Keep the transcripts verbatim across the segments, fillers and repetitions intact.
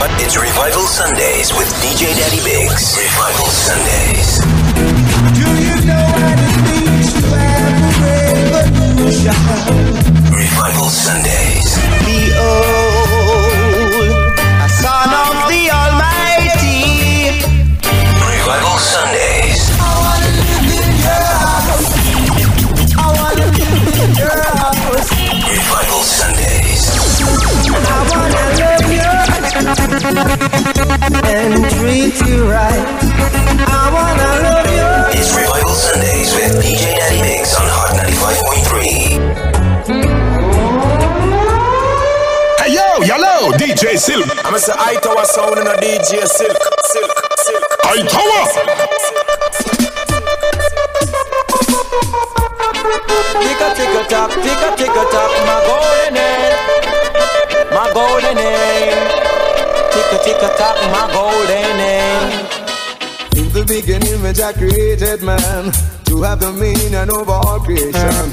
It's Revival Sundays with D J Daddy Biggs. Revival Sundays. Do you know what it means to have a revolution? Revival Sundays. Behold, a son of the Almighty. Revival Sundays. I wanna live in your house. I wanna live in your house. Revival Sundays. I wanna love you and treat you right. I wanna love you. It's Revival Sundays with D J Daddy Biggs on Hot ninety-five point three. Hey yo, hello, D J Silk. I'm a say I tower sound in a D J Silk, Silk, Silk. I tower. Tick a tick a tock, tick a tick a tock, my golden egg, my golden egg. Tick a tick a tock, my golden egg. In the beginning, when Jah created man to have dominion over all creation.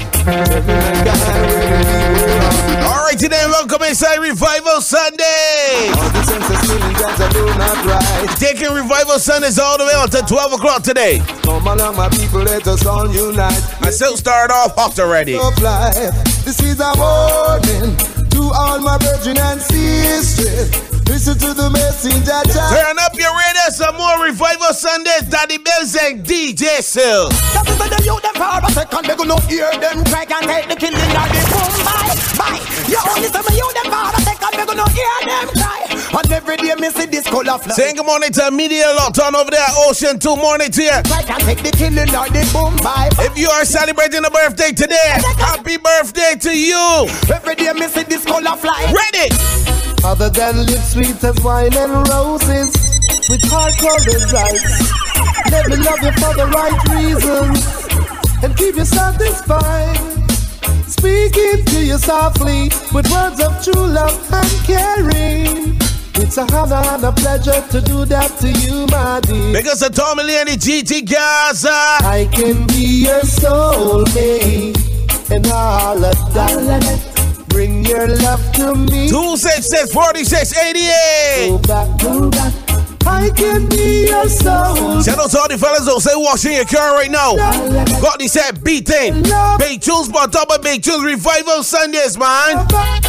All right, today, welcome inside Revival Sunday. All the senses feeling that I do not right. Taking Revival Sundays all the way until twelve o'clock today. Come along, my people, let us all unite. I still started off hot already. Of life. This is a warning to all my brethren and sisters. Listen to the message that I turn up your radio, some more Revival Sundays. Daddy Biggs and D J Sil. That is the youth them for a second. They gonna hear them cry and take the killing of the boom. Bye, bye. You only say me youth them for a second. They gonna hear them cry. And every day me see this color fly. Saying good morning to Media Lot on over there, Ocean two morning to you. Cry and take the killing of the boom. Bye. If you are celebrating a birthday today, happy birthday to you. Every day me see this color fly. Ready? Other than lips sweet as wine and roses, with heart colored rights. Let me love you for the right reasons and keep you satisfied. Speaking to you softly with words of true love and caring. It's a honor and a pleasure to do that to you, my dear. Because of Tommy Lee and the G T Gaza. I can be your soulmate and all of that. Bring your love to me. two six six, four six eight eight. Go back, go back. I can be your soul. Shout out to all the fellas who say washing your car right now. Got this set beating. Big tunes, but top of big tunes. Revival Sundays, man.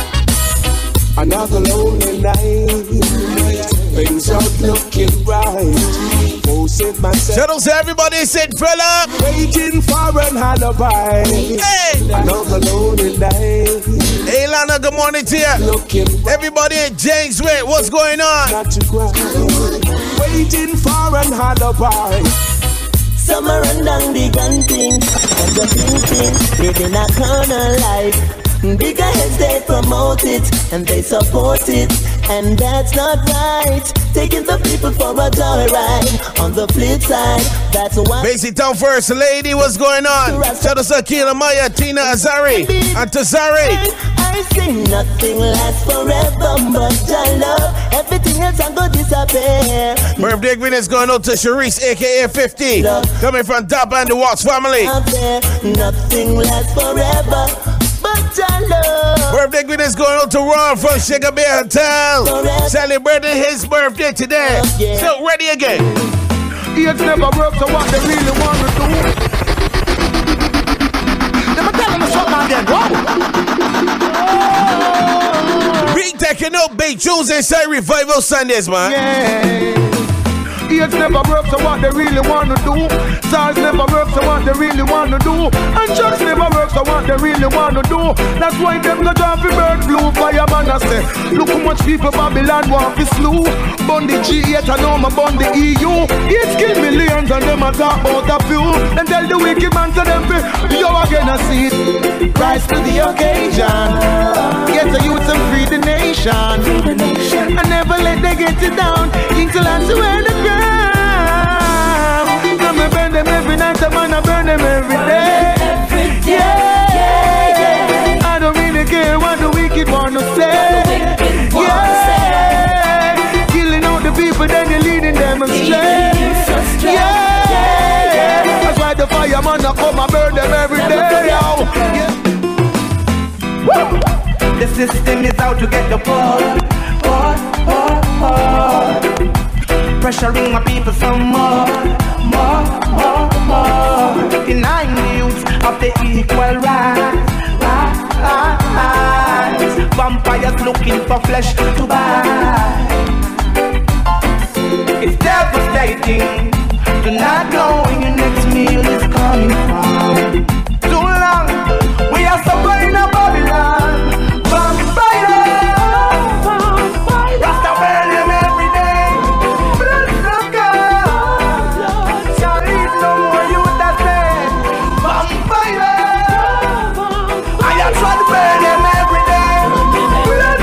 Another lonely night. Things are looking right. Shout out to everybody said fella. Waiting for an alibi. Hey. Another lonely night. Hey Lana, good morning to you. Everybody in James Way, what's going on? Not to cry. Waiting for an alibi. Summer and down the gun thing, and the thinking, living a corner life. Bigger heads, they promote it, and they support it, and that's not right. Taking the people for a joyride. On the flip side, that's why. Basic Town First Lady, what's going on? Shout out to Akila Maya, Tina Azari, and Tazari. I say nothing lasts forever, but I love everything else I'm gonna disappear. Birthday greetings going out to Sharice, aka fifty, love. Coming from Top and the Watts family. Nothing lasts forever. Birthday greetings going out to Ron from Sugar Bear Hotel. Celebrating his birthday today. Yeah. So ready again. It's never worked so what they really want to do. Never tell them something again. We taking up big tunes inside Revival Sundays, man. Yeah. It's never work so what they really want to do. Stars never work so what they really want to do. And drugs never work so what they really want to do. That's why them go down for bird blue. Fireman I say, look how much people Babylon want to slew. Bun the G eight and now my bun the E U. It's kill millions and them a talk about a few. Then tell the wicked man to them yo again I see it. Rise to the occasion. Get the youth and free the nation. And never let they get it down. Into lands where the ground. I'm gonna burn them every night, I'm gonna burn them every day. Every day. Yeah, yeah, yeah. I don't really care what the wicked want to say. Yeah, killing all the people, then you're leading them astray. Yeah, yeah. That's why the fireman I come and burn them every day. Yeah. The system is out to get the poor, poor, poor, poor. pressuring my people some more, more, more, more. Denying the youth of the equal rights, rights. Vampires looking for flesh to buy. It's devastating to not know where your next meal is coming from. Too long we are suffering a Babylon. Vampires, Rasta burn them every day. Blood sucker, shall eat no more you that say. Vampires, I am trying to burn them every day. Blood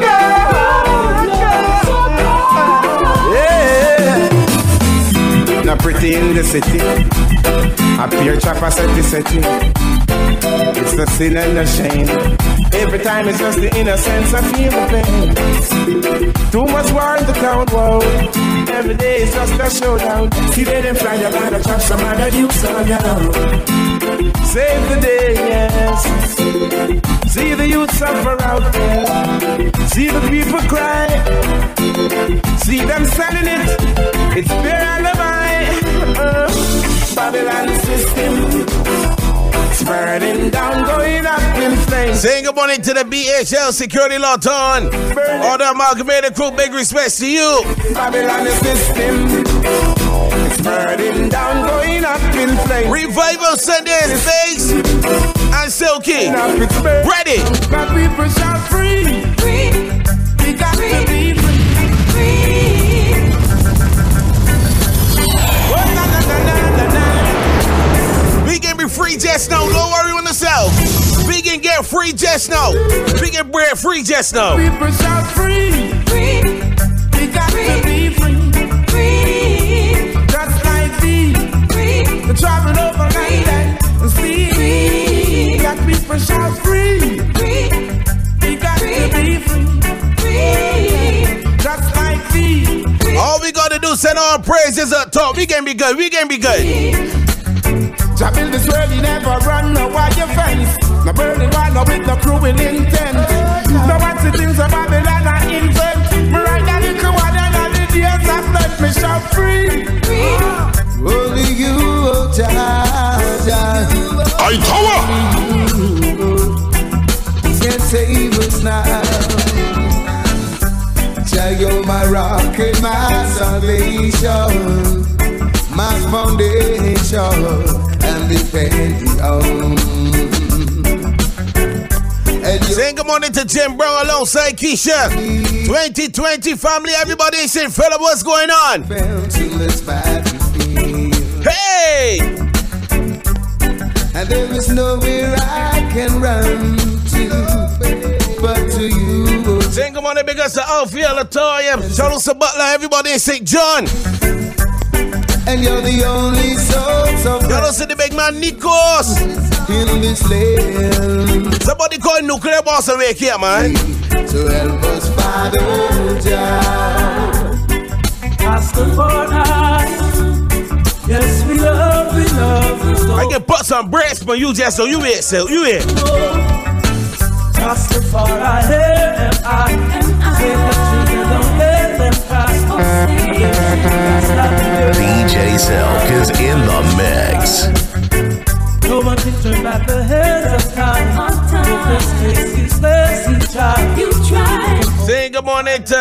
sucker, yeah. Not pretty in the city. A pure chopper set the setting. It's the sin and the shame. Every time it's just the innocence I feel the pain. Too much war in the town, whoa. Every day it's just a showdown. See they them fly, you gotta chop some other dukes on you. Save the day, yes. See the youth suffer out there. See the people cry. See them selling it. It's their alibi. Uh, Babylon system. It's burning down, going up in flames. Saying good morning to the B H L Security Law Ton. All the amalgamated crew, big respects to you. Babylon system. It's burning down, going up in flames. Revival Sundays, Face and Silky. Ready. My people shall free. Free. We got free. To be free. We can be free just now. Don't worry on yourself. We can get free just now. We can bread free just now. People shall free. Free. We got free. To be free. Free. Just like thee. Free. The travel over like that. And see. Free. Got people shall free. Free. We got free. To be free. Free. Just like thee. Free. All we gotta do is send our praises up top. We can be good. We can be good. Jah build this world, he never run, no why you fence. No burning one, no with no cruel intent. No what's the things of Babylon I invent. Me right now little one and all the days I've left me shall free. Only you, oh Jah, Jah. I tower! Can save us now. Jah, you're my rock and my salvation. My foundation. And depending on. Saying good morning to Jim Brown alongside Keisha. twenty twenty family, everybody say, fella, what's going on? Hey! And there is nowhere I can run to but to you. Saying good morning because to Alfie, Latoya, Charles Butler, everybody say, John. And you're the only source of you don't see the big man Nikos in this land. Somebody call Nuclear Boss awake here, man. To help us, Father Jah. Ask the Father. Yes, we love, we love. So I can put some breasts for you just so you eat, so you eat. Ask the Father, and I, and I say that you don't let them pass. D J Silk is in the mix. No one can turn back the head of time. You try. Saying good morning to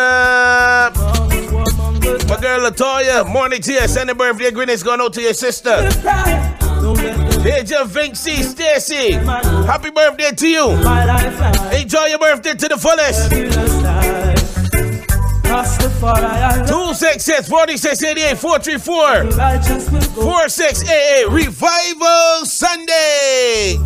my girl Latoya. Morning to you. Send a birthday greetings going out to your sister. Here's your Vinci Stacy. Happy birthday to you. Enjoy your birthday to the fullest. two six six, four six eight eight, four three four, four six eight eight. Revival Sunday.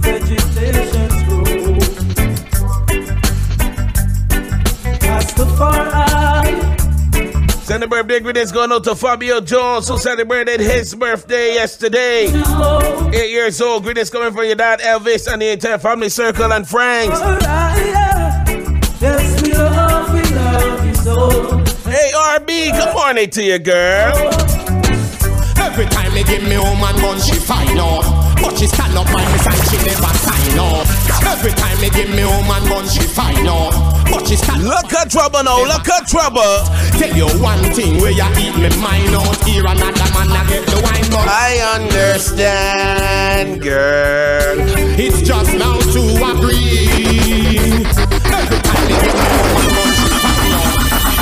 Send a birthday greetings going out to Fabio Jones, who celebrated his birthday yesterday. Eight years old. Greetings coming from your dad Elvis and the entire family circle and friends. Yes, we love, we love you so. Hey, R B, good morning to you, girl. Every time they give me home and gun, she fine up. But she stand up by me side, she never sign up. Every time they give me home and gun, she fine up. But she stand up. Look at trouble now, look at trouble. Tell you one thing where you eat me mind out. Here another man I get the wine, but I understand, girl. It's just now to agree. Every time they give me home and gun, she fine up.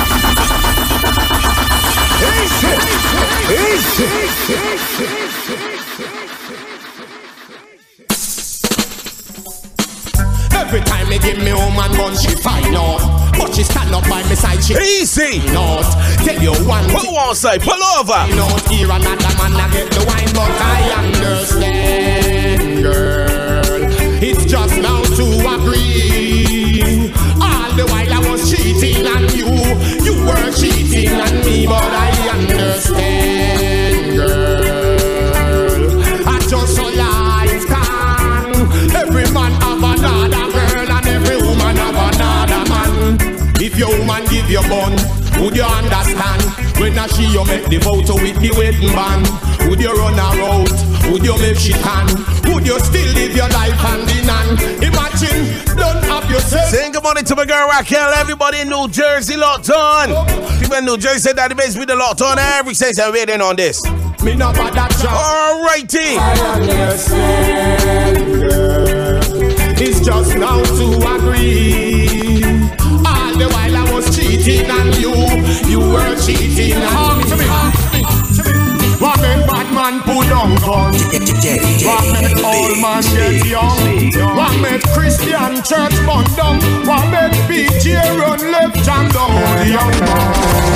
Every time they give me home and gun, she fine up. But she stand up by my side, she easy. Not tell you one thing. Pull one side, pull over. Not here another man I get the wine, but I understand, girl. It's just now to agree. All the while I was cheating on you, you were cheating on me, but I understand, girl. I just so life can. Every man have another girl and every woman have another man. If your woman give you bun, would you understand? When I see you make the photo with the wedding band, would you run her out? Would you make she can? Would you still live your life hand in hand? Imagine, don't have yourself. Saying good morning to my girl Raquel. Everybody in New Jersey locked on. People in New Jersey said that the base with the locked on every station waiting on this. Me not bad that job. Alrighty. I understand, girl. It's just now to agree. All the while I was cheating on you, you were cheating on me. What make bad man put down gun? What make old man get young? What make Christian church burn down? What make P J run left and down? Young man.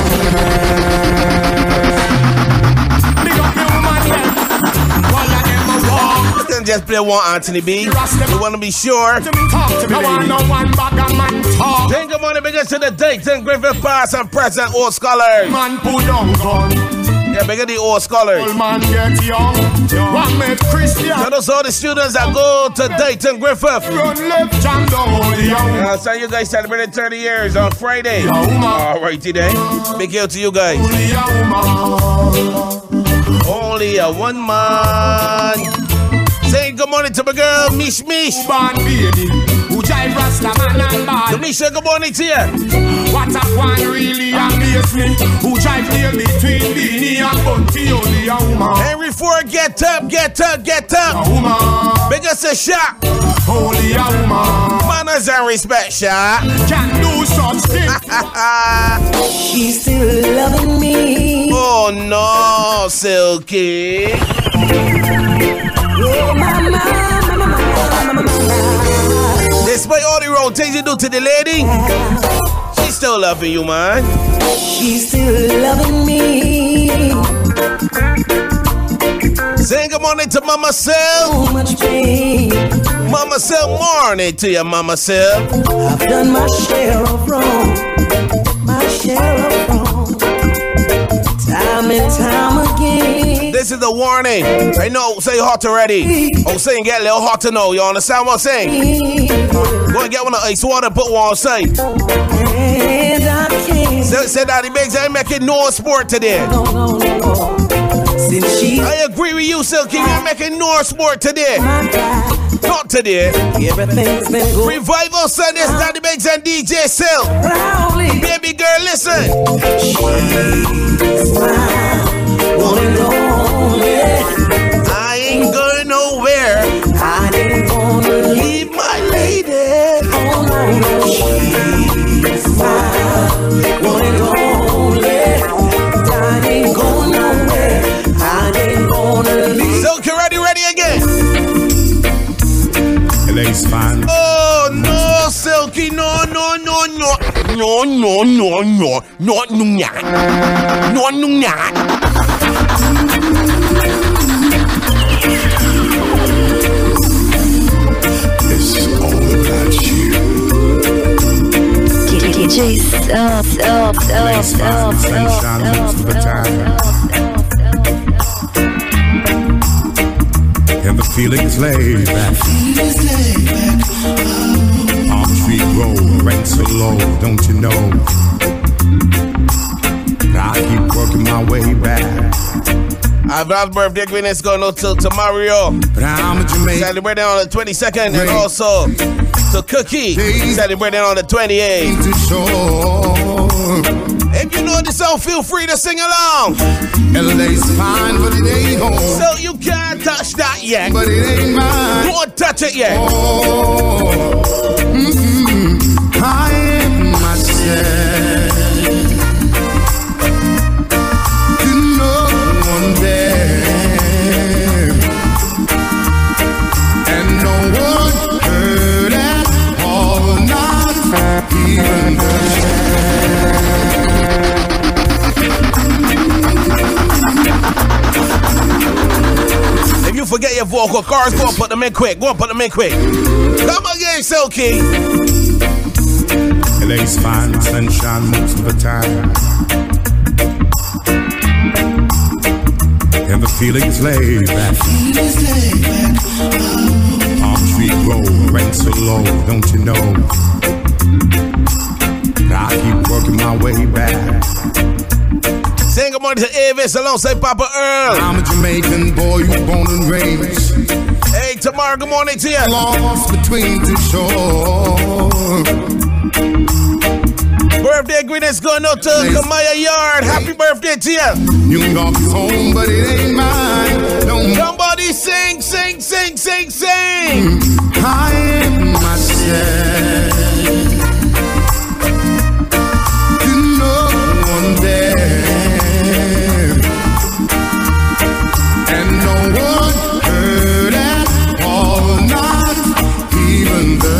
Big up your woman then. While I get my walk. Let's just play one Anthony B. You want to be sure? Talk to me, I want no one bag of man talk. Think good morning because to the Dayton Griffith past and present old scholars. Man put down gun. Yeah, bigger the old scholars. Old man get young. What make Christian? So those all the students that go to Dayton Griffith. Run left and down, young. Uh, so you guys celebrated thirty years on Friday. Alright today. Big deal to you guys. Only a one man. Say good morning to my girl, Mish Mish. Born baby, who jive Rasta man and ball. So Misha, good morning to you. What a one really amaze me. Who jive near between Beanie and Bunty, only a woman. Henry Ford, get up, get up, get up. A woman. Big us a shot. Only a woman. Manners and respect, shot. Can't do such things. She's still loving me. Oh no, Silky. Oh, mama, mama, mama, mama, mama. Despite all the wrong things you do to the lady, she's still loving you, man. She's still loving me. Saying good morning to Mama Sel. So much pain. Mama Sel, morning to you, Mama Sel. I've done my share of wrong. My share of wrong. Time and time again. This is the warning. I know, say hot already. Oh, saying get a little hot to know. You understand what I'm saying? Go and get one of ice water, put one on side. And I can't. Say, say that the bigs ain't making no sport today. No, no, no. Since she, I agree with you, Silky. You're making no sport today. my God, Not today. everything's been going Revival Sundays, Daddy Bigs and D J Sil. proudly. Baby girl, listen. She's mine, one and only. I ain't going nowhere. I ain't gonna leave. Leave my lady. Oh no, no. She's mine, one and only. I ain't going nowhere. I ain't gonna leave. Silky, ready, ready again. Lace man. Oh no, Silky, no, no, no, no, no, no, no, no, no, no, no, no, no. It's all about you. D J stop, stop, stop, stop, Sunshine most of the time. And the feeling is laid back. Palm tree grove, rent so low, don't you know? But I keep working my way back. I Advance birthday greetings going out to, to Mario. But I'm a Jamaican. Celebrating on the twenty-second. And also to Cookie. Celebrating on the twenty-eighth. If you know this song, feel free to sing along. L A's fine, but it ain't home. So you can't touch that yet. But it ain't mine. Don't touch it yet. Oh, mm-hmm. I am myself. To no one there. And no one heard at all. Not even the If you forget your vocal cards, go and put them in quick. Go and put them in quick. Come again, Silky. L A's fine, sunshine most of the time. And the feeling's laid back. Palm tree grove, rain so low, don't you know? I keep working my way back. Saying good morning to Avis alongside Papa Earl. I'm a Jamaican boy, you born and raised. Hey, tomorrow, good morning to you. Lost between two shores. Birthday greetings going out to Kamaya Yard. Happy birthday to you. New York's home, but it ain't mine. No. Somebody sing, sing, sing, sing, sing. I am myself. To no one there. And no one heard at all. Not even the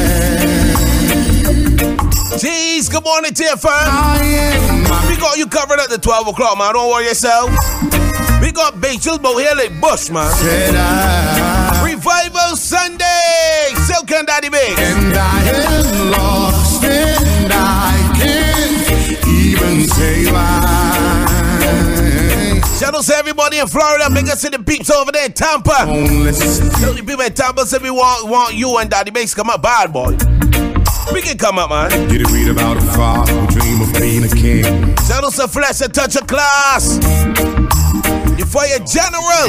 chance. Jeez, good morning to you, fam. We got you covered at the twelve o'clock, man. Don't worry yourself. We got Bachel Bow here like Bush, man. Revival Sunday. Silk and Daddy Big. And I am lost and I can't even say why. Shout out to everybody in Florida. Make us see the peeps over there in Tampa. The only people in Tampa say we want, want you and Daddy Big to come up bad, boy. We can come up, man. Did you read about a father who dream of being a king? Shout out to Flesh and Touch of Class. You fire general.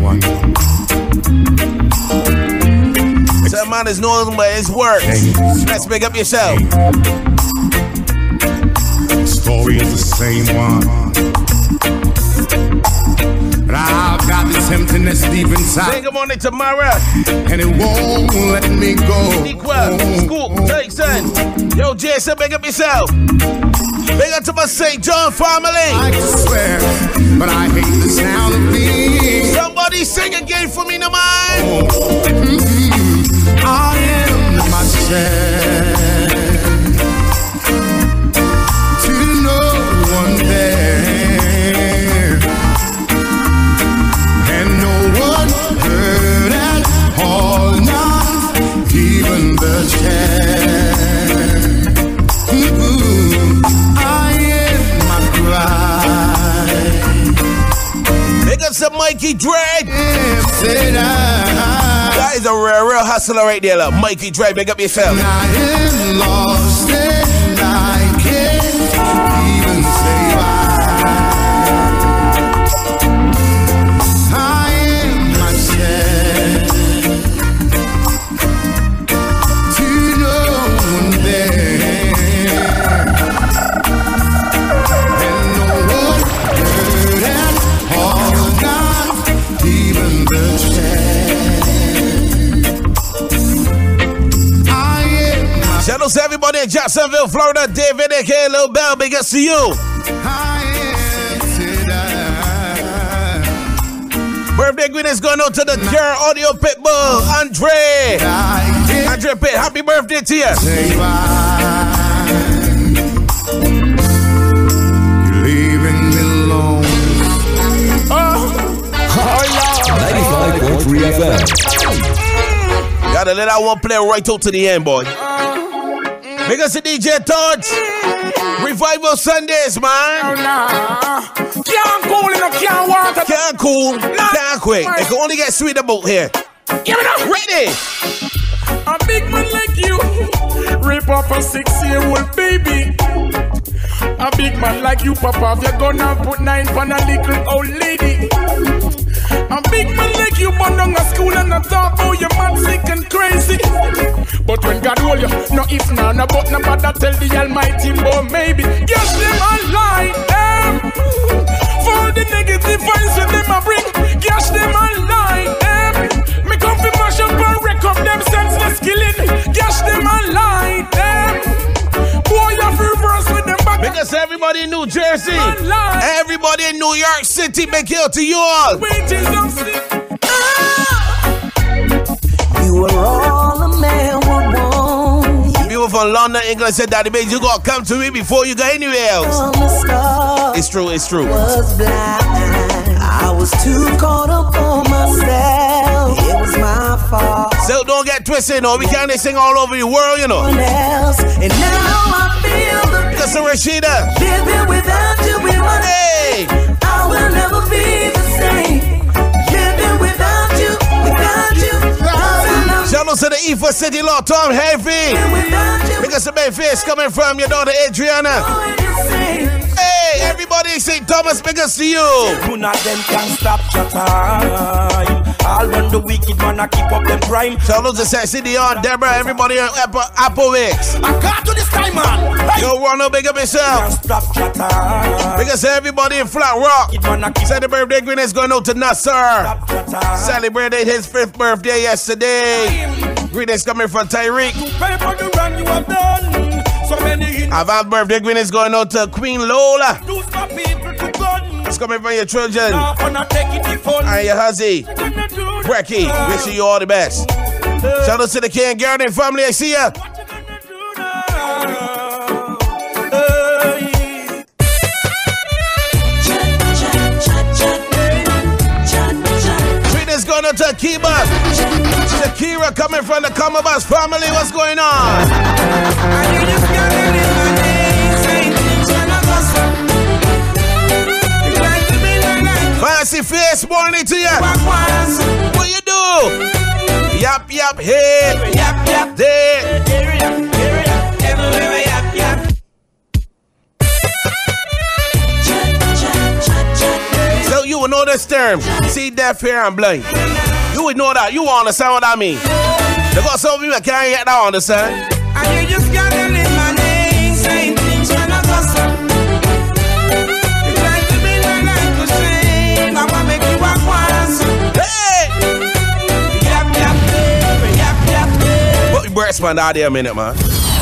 That man is known by his work. Let's make up yourself. The story is the same one. But I've got this emptiness deep inside. Say good morning to Mara. And it won't let me go. Equal, Scoop, Tyson. Yo, Jason, make up yourself. Big up to my Saint John family. I swear, but I hate the sound of me. Somebody sing again for me, no man. Mm-hmm. I am myself. To no one there. And no one heard at all. Not even the chance. Mm-hmm. I am my pride. Big up to Mikey Drake. If said I. That is a real, real hustler right there, look. Mikey Drake, make up yourself. I am lost and I can't even say why. I am myself. To no one there. And no one heard at all. Not even the chance. Shout out to everybody in Jacksonville, Florida. David, A K A Lil Bell, big ups to you. Birthday greetings going out to the Care Audio Pitbull, Andre. Andre Pitt, happy birthday to you. You're leaving me alone. Oh, ninety-five point three F M. Gotta let that one play right out to the end, boy. Big ups to D J Touch. Revival Sundays, man. Can't cool, you know, can't water. Can't cool, can't quick. It can only get sweet about here. Give it up. Ready? A big man like you, rip up a six-year-old baby. A big man like you, Papa, if you're gonna put nine on a little old lady. A big man like you, born down a school and a talk, oh, you're mad, sick and crazy. But when God hold you, no if, no, no, but no matter, tell the Almighty, boy, maybe. Yes, them a lie, them. For the negative vibes that them a bring, yes, them a lie, them. Me come fi mash up and wreck up them senseless killing. Yes, them a lie, them. Boy, you reverse with them back. Because everybody in New Jersey, everybody in New York City, big hill to you all. You were all a man would want. People from London, England said, Daddy Bass, you gotta come to me before you go anywhere else. It's true, it's true. Was blind. I was too caught up on myself. It was my fault. So don't get twisted, no. We can't sing all over the world, you know. Else. And now I feel the because of Rashida. Living without you in my hey. I will never be the same. Living without you, without you. Shout out to the E four City Law, Tom Heavy. Because the main face coming from your daughter Adriana. Hey, everybody in Saint Thomas, because to you. None of them can stop your time. All when the wicked man I keep up them crime. Shout out to Sexy Dion, Deborah, everybody on Apple, Apple Wix. I got to this time, man. Hey. Yo, Ronald, big up yourself. Stop your time. Because everybody in Flat Rock. Said the birthday green is going out to Nasser. Celebrated his fifth birthday yesterday. Greetings coming from Tyreek. Avant birthday greetings going out to Queen Lola. It's coming from your children and your huzzy. Brecky, wishing you all the best. Shout out to the King Garden family. I see ya. Greetings going out to Akiba. Shakira coming from the Comabas family. What's going on? Fancy face morning to you. What you do? Yap, yap, hey. Yap, yap, there. Yap, yap. So you would know this term. See, deaf, hair, and blind. You would know that. You understand what I mean. There got some people that can't get that understand. And you just gotta live my name, saying things when I gossip. You try to be like like a shame. I wanna make you walk once. Hey! Yap, yap, yap, yap, yap. Put your breath man out there a minute, man.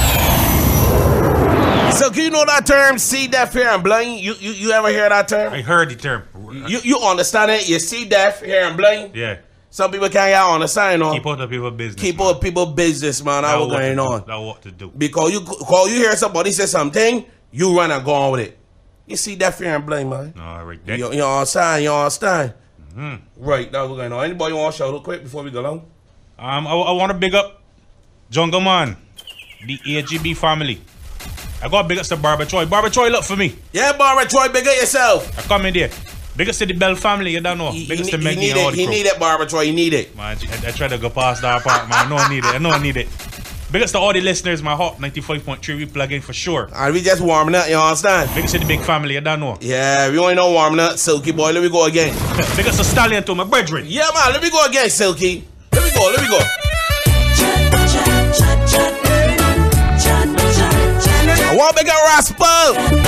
So can you know that term, see deaf, hear and blind? You, you you ever hear that term? I heard the term. You you understand it? You see deaf, hear and blind? Yeah. Some people can't get on the sign on. Keep out of people's business. Keep out of people's business, man. That's what's going on. That's what to do. Because you call you hear somebody say something, you run and go on with it. You see deaf, hear and blind, man. All right. You, you understand? You understand? Mm-hmm. Right. That's what's going on. Anybody want to shout out quick before we go on? Um, I, I want to big up Jungle Man, the A G B family. I got big up to Barbara Troy. Barbara Troy, look for me. Yeah, Barbara Troy, big up yourself. I come in there. Big up to the Bell family, you don't know. Big up to Maggie and all the He crew. need it, Barbara Troy. He need it. Man, I, I try to go past that part, man. I know I need it. I know I need it. Big up to all the listeners, my Hot ninety-five point three. We plug in for sure. Alright, we just warming up, you understand? Big up to the big family, you don't know. Yeah, we only know warming up. Silky boy, let me go again. Big up to Stallion to my brethren. Yeah, man, let me go again, Silky. Let me go, let me go. I want big up Rascal.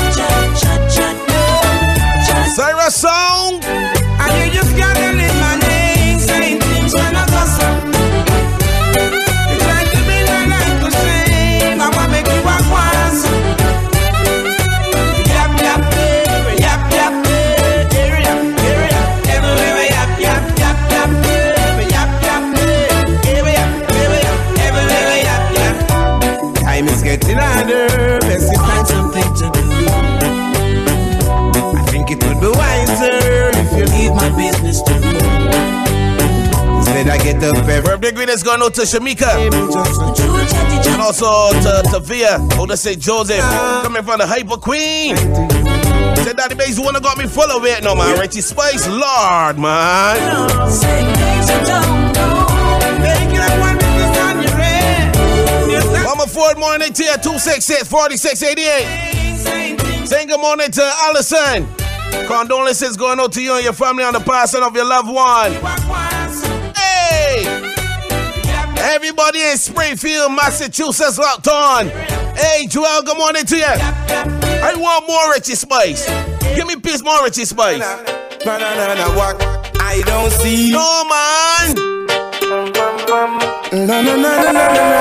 Sarah Song. And you just gotta live my name, saying things when I gossip. You try to be like like a shame. I wanna make you walk once. Yap, yap, yap, yap, yap, area, area, everywhere, yap, yap, yap, yap, yap, yap, area, area, everywhere, yap, yap. Time is getting harder. Best you find something to do. I think it would be wiser if you leave my business to me. Instead I get up every birthday greetings going out to Shamika. And also to, to Via. Oh, to Saint Joseph. Coming from the Hyper Queen. Said Daddy Bass, you wanna got me full of it? No, man. Richie Spice, Lord, man. Mama Ford morning to you, two six six, four six eight eight. Saying good morning to Allison. Condolences going out to you and your family on the passing of your loved one. Hey! Everybody in Springfield, Massachusetts locked on. Hey, Joel, good morning to you. I want more Richie Spice. Give me a piece more Richie Spice. Na na na na what I don't see. No man. Na na na na na na.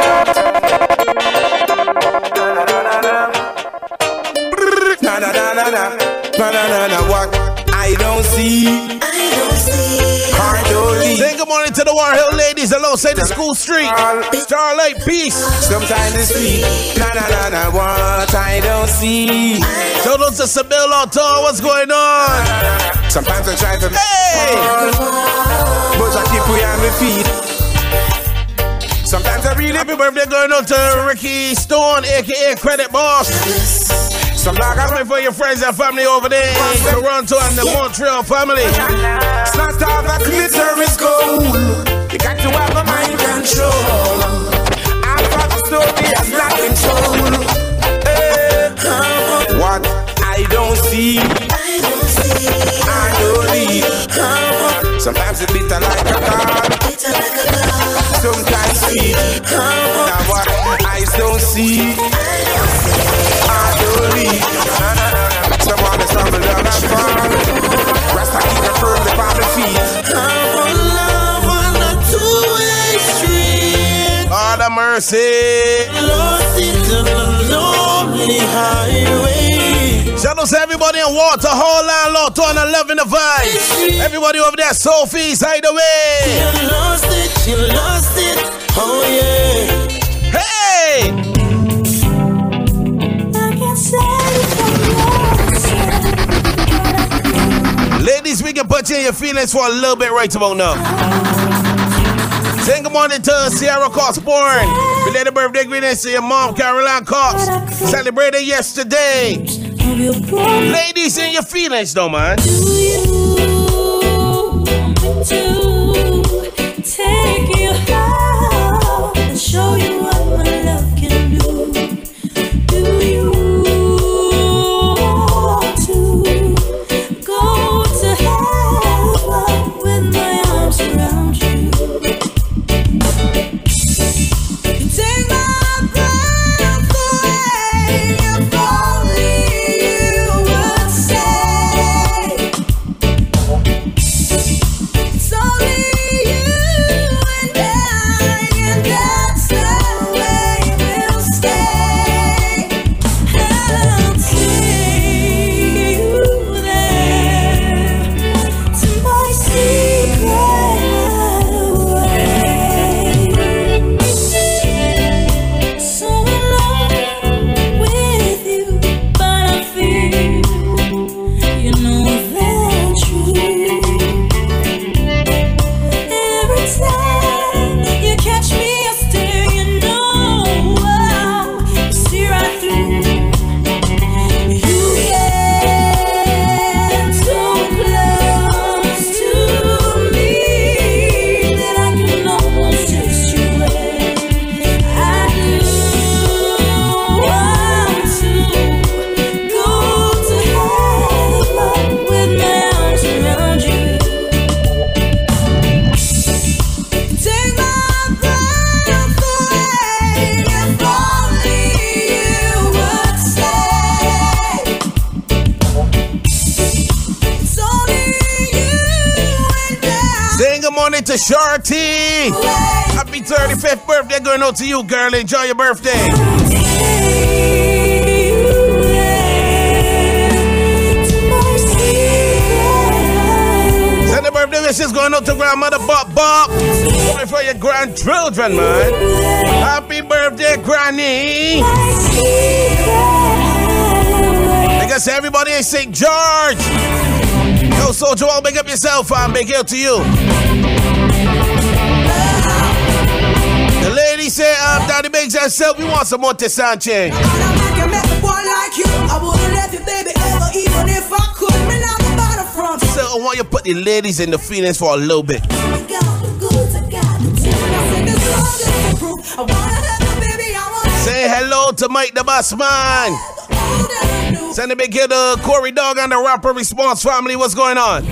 Na na na na na. Na na na na what I don't see. I don't see. Hardly. Say good morning to the War Hill ladies alongside the School Street. Starlight, peace. Sometimes it's sweet. Na na na na what I don't see. Shout out to Sibyl Otto, what's going on? Sometimes I try to hey, but I keep on my feet. Sometimes I really happy birthday going on to Ricky Stone, aka Credit Boss. Some dog coming for your friends and family over there in Toronto and the Montreal family. It's not all that glitter is gold. You got to have a mind control. I've got the story as not control. Hey, what I don't see, I don't see. I don't need. Sometimes it's bitter like a god. Sometimes sweet. Now what eyes don't see, I don't need. Someone is stumble down and fall. Rasta keep it firmly on the feet. Love on a two-way street. God of mercy. Lost into the lonely highway. Shout out to everybody in Water, whole line, Lord, on eleven the vibe. Everybody over there, Sophie's hideaway. You lost it, you lost it. Oh yeah. Hey! Ladies, we can put you in your feelings for a little bit right about now. Saying good morning to Sierra Coxborn. Belated birthday greetings to your mom, Caroline Cox. Celebrated yesterday. Ladies, in your feelings though, man. Do you want to take you out and show you what my love can do? Do you want to go to heaven with my arms around you? You take my breath away if only you would say it's only you and I, and that's the way we'll stay. I'll take you there to my secret hideaway. So in love with you, but I feel you know that's true. Every time you catch me, I stare, you know I see right through. You get so close to me that I can almost taste you. I do want to go to heaven with my arms around you. Take my breath away if only you would stay. It's only you and I. Saying good morning to Sharty. Happy thirty-fifth birthday going out to you, girl. Enjoy your birthday. Send the birthday wishes going out to grandmother Bob Bob. Coming for your grandchildren, man. Happy birthday, Granny. Because everybody in Saint George. Yo, Soldier, I'll big up yourself, fam. Big hail to you. The lady said, um, Daddy Biggs herself, we want some Monte Sanchez. So I want you to put the ladies in the feelings for a little bit. Say hello to Mike the Boss Man. Send a big hit to Corey Dog and the Rapper Response family. What's going on?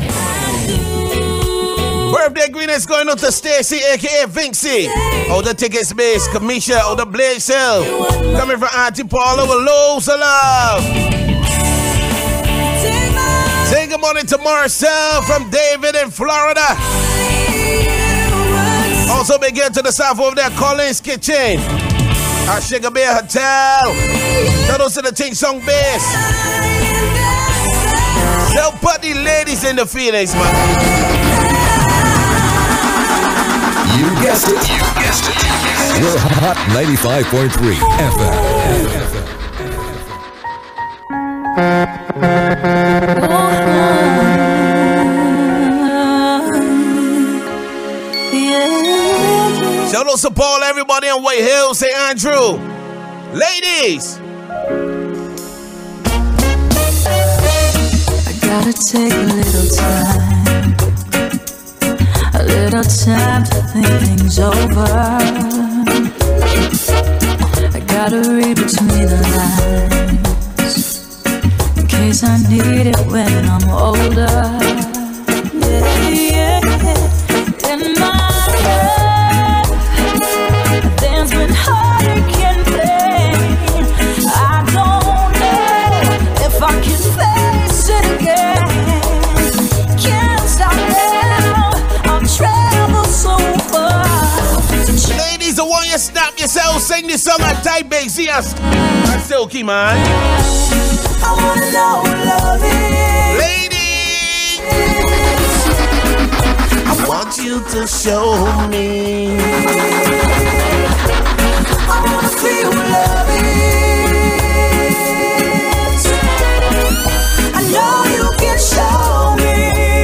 Birthday greetings going out to Stacy, aka Vincy. Oh, the tickets base, Kamisha, oh, the Blaze Hill. Coming from Auntie Paula with loads of love. Say good morning to Marcel from David in Florida. Also big hit to the south over there, Collins Kitchen. Our Sugar Bear Hotel. Shout out to the Ting Song Base. So put the ladies in the feelings, man. You guessed it. You guessed it. We're Hot ninety-five point three F M. Shout out to Paul, everybody on White Hill, Saint Andrew. Ladies. I gotta take a little time. A little time to think things over. I gotta read between the lines in case I need it when I'm older. Yeah, yeah, yeah. In my life, there's been heartache and pain. I don't know if I can face it again. Can't stop now. Travel so far. Ladies, I want you to snap yourself, sing this song at type bass. Yes, that's silky, man. I wanna know love is. Ladies, I want you to show me. I wanna feel love is. I know you can show me.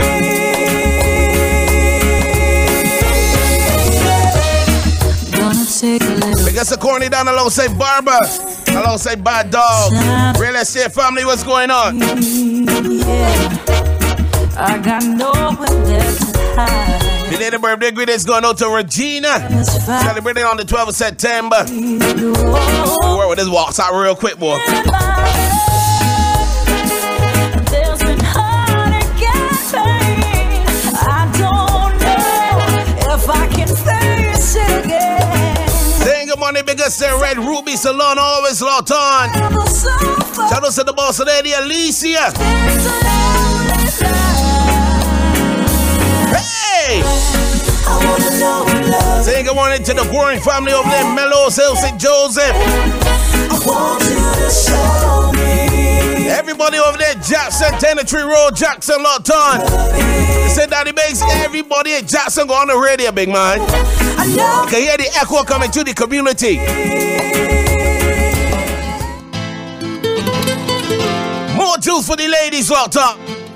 Because the corny down alongside Barber, alongside Bad Dog. Real Estate family, what's going on? Yeah, I got nowhere left to hide. Belated birthday greetings going out to Regina. Celebrating on the twelfth of September. We'll work with this walks out real quick, boy. There's been heartache and pain. I don't know if I can face it again. Good morning, biggest Sir Red Ruby Salon, always locked on. Shout out to the boss lady, Alicia. Hey! Say good morning to the growing family over there, Mellows Hill, Saint Joseph. I want you to show me. Everybody over there, Jackson, Tenetry Road, Jackson, locked on. Say Daddy Banks, everybody at Jackson go on the radio, big man. You can hear the echo coming to the community. More juice for the ladies locked up.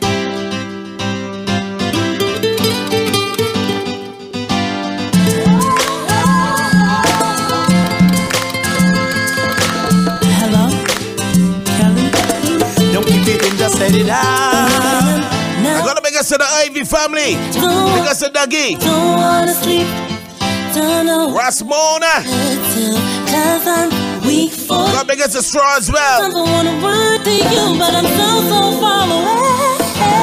Hello, Kelly. Don't keep it in, just let it out. I gotta make us to the Ivy family. Make us to Dougie. Don't wanna sleep. Rasmona. Cause I'm weak for you. Got big as a straw as well. I don't wanna word to you, but I'm so, so far away.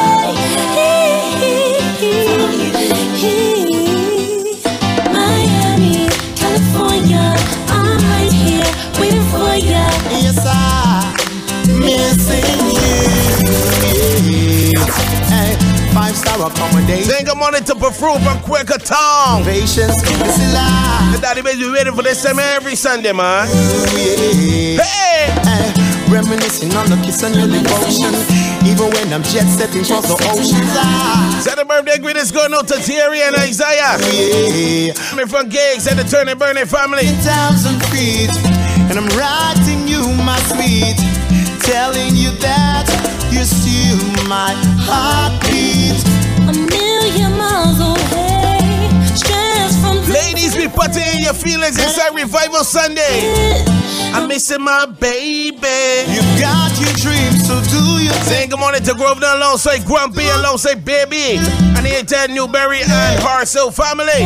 Miami, California, I'm right here waiting for you. Yes, I'm missing you. Hey. Five star accommodation. Saying good morning to Perfume from Quaker Town. Patience, the Daddy Baby be waiting for this time every Sunday, man. Ooh, yeah. Hey! Hey! Reminiscing on the kiss and your devotion. Even when I'm jet setting across the oceans. Ah. Said the birthday greetings going out to Thierry and Isaiah. Yeah. Coming from Gigs and the Turning Burning family. In thousand feet. And I'm writing you, my sweet. Telling you that you're still my heartbeat. A million miles away. Stress from ladies, be putting in your feelings inside Revival Sunday. I'm missing my baby. You got your dreams, so do your thing. Saying good morning to Grosvenor alongside Grumpy, alongside Baby. And the entire Newberry and Hartsel family.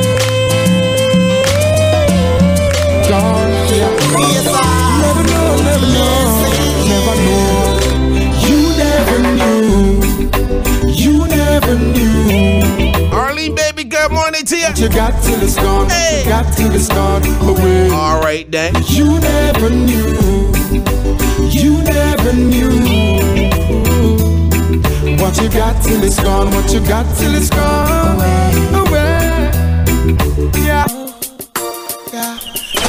Never know, never know, never know. You never knew, you never knew. Arlene, baby girl, morning to you. What you got till it's gone, hey. You got till it's gone away. All right then. You never knew, you never knew. What you got till it's gone, what you got till it's gone away, away. Yeah, yeah.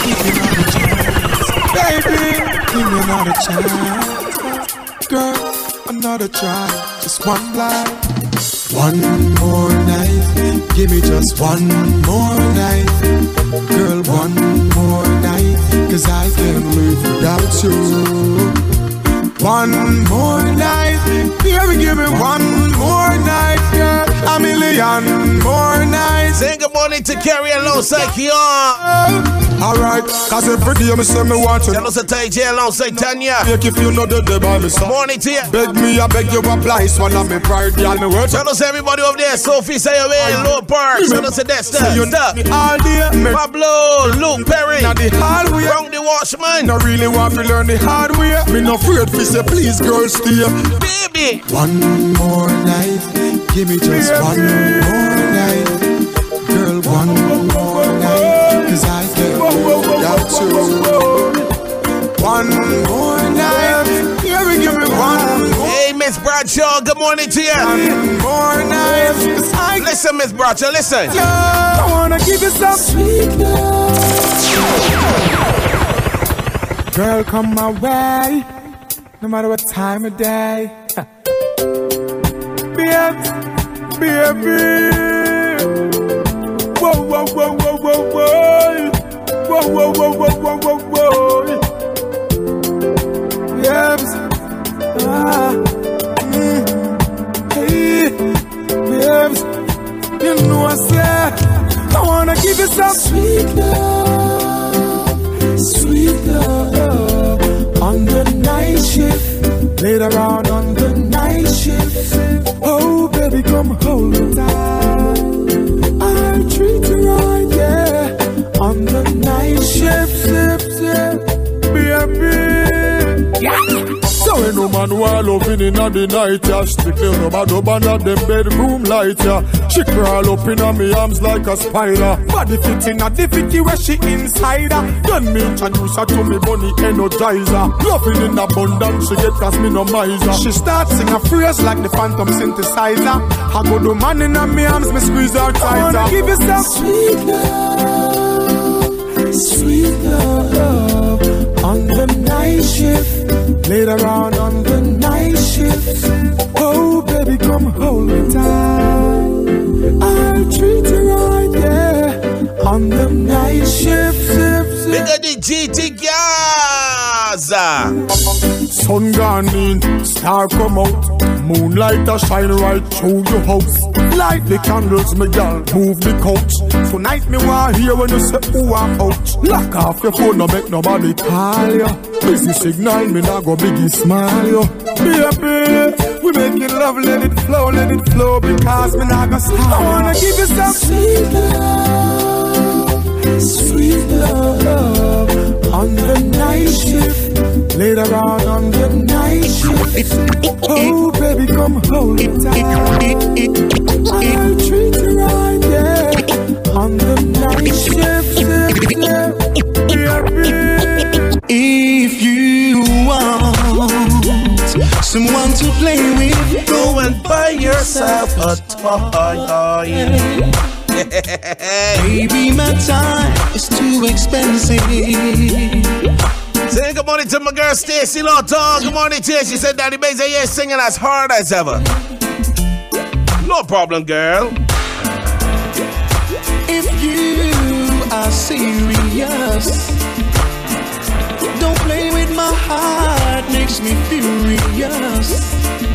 Baby, give me another chance. Girl, another try, just one life. One more night, give me just one more night. Girl, one more night, cause I can't live without you. One more night, baby, give me one more night, girl. A million more nights. Say good morning to Carrie alongside Keon. Alright, cause every day me say me want to. Tell us a Tay J alongside Tanya. Make you feel no dead by me son. Morning to you. Beg me, I beg you apply. One of me pride, y'all me words. Tell us everybody over there. Sophie, say away, Low Park. Tell us a Dexter. Stop. All day, me Pablo, Luke Perry. Now the hard way. Wrong the Watchman. No really want to learn the hard way. Me no afraid to say please, girl, stay. Baby. One more night, give me just yeah, one more night. Girl, one more night, cause I can't live without you. One more night, here we give me one more. Hey, Miss Bradshaw, good morning to you. One more night, cause I listen, Miss Bradshaw, listen. I wanna give you some sweet love. Girl, come my way, no matter what time of day. Baby, baby. Whoa, whoa, whoa, whoa, whoa, whoa. Whoa, whoa, whoa, whoa, whoa, whoa, whoa. Yes. Ah. Mm. Hey. Yes. You know I said I wanna give you some sweet love. Sweet love. On the night shift. Later on on the night shift. Oh, baby, come hold me tight. I'll treat you right, yeah. On the night shift, sip, sip, baby. Yeah. So ain't no man who are loving in the night, yeah. Strictly no bad up under the bedroom light, yeah. She crawl up in me arms like a spider. Body fit in a difficulty where she inside her. Then me introduce her to me bunny energizer. Loving in abundance, she get as me no miser. She starts sing a phrase like the phantom synthesizer. I go do man in me arms, me squeeze her tighter. I wanna give you some sweet love, sweet love. On the night shift, later on on the night shift. Oh, baby, come hold me tight. I'll treat you right, yeah. On the night shift, shift, shift. Bigger the G T Gaza. Sun gone in, star come out. Moonlight a shine right through your house. Light the candles, me girl, move the couch. Tonight me want hear when you say ooh I'm out. Lock off your phone, no make nobody call you. Busy signal, me not go biggie smile you. Baby, we making love, let it flow, let it flow. Because me not go stop. I wanna give you some sweet love, sweet love. On the night shift, later on on the night shift. Oh, baby, come hold me tight. I'll treat you right, yeah. On the night shift, yeah. If you want someone to play with, go and buy yourself a toy. Baby, my time is too expensive. Say good morning to my girl Stacy Lawton. Good morning to you. She said Daddy Bass yeah, singing as hard as ever. No problem, girl. If you are serious, don't play with my heart, makes me furious.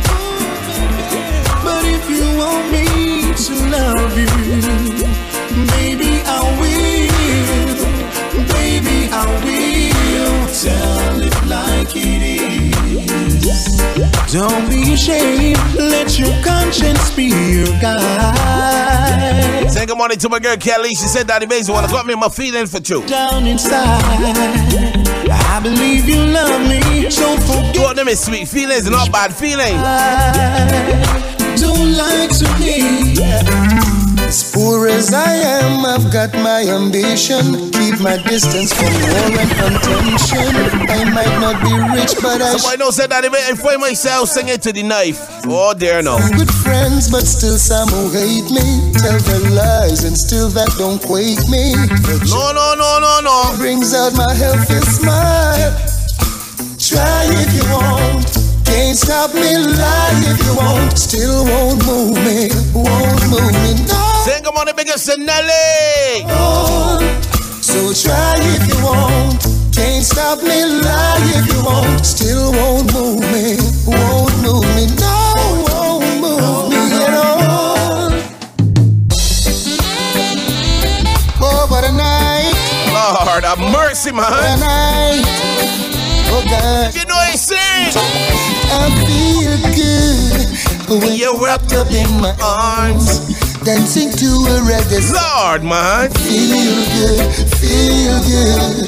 But if you want me to love you, baby, I will. Baby, I will. Tell it like it is. Don't be ashamed, let your conscience be your guide. Say good morning to my girl Kelly. She said Daddy Bass wanna got me my feelings for you. Down inside, I believe you love me. Don't forget. What them is sweet feelings, not bad feelings. I don't like to be. As poor as I am, I've got my ambition. Keep my distance from war and contention. I might not be rich, but I Somebody knows that I waiting for myself singing to the knife. Oh, there no. Good friends, but still some who hate me. Tell their lies and still that don't quake me. But no, no, no, no, no. Brings out my healthy smile. Try if you want. Can't stop me, lie if you want. Still won't move me, won't move me, no. Sing them on the biggest Nelly. Oh, so try if you want. Can't stop me, lie if you want. Still won't move me, won't move me, no, won't move me at all. Oh, what a night. Lord have mercy, man. What a night. Oh, God. You know I sing. I feel good when you're wrapped up in my arms, dancing to a reggae song. Lord, man. Feel good, feel good.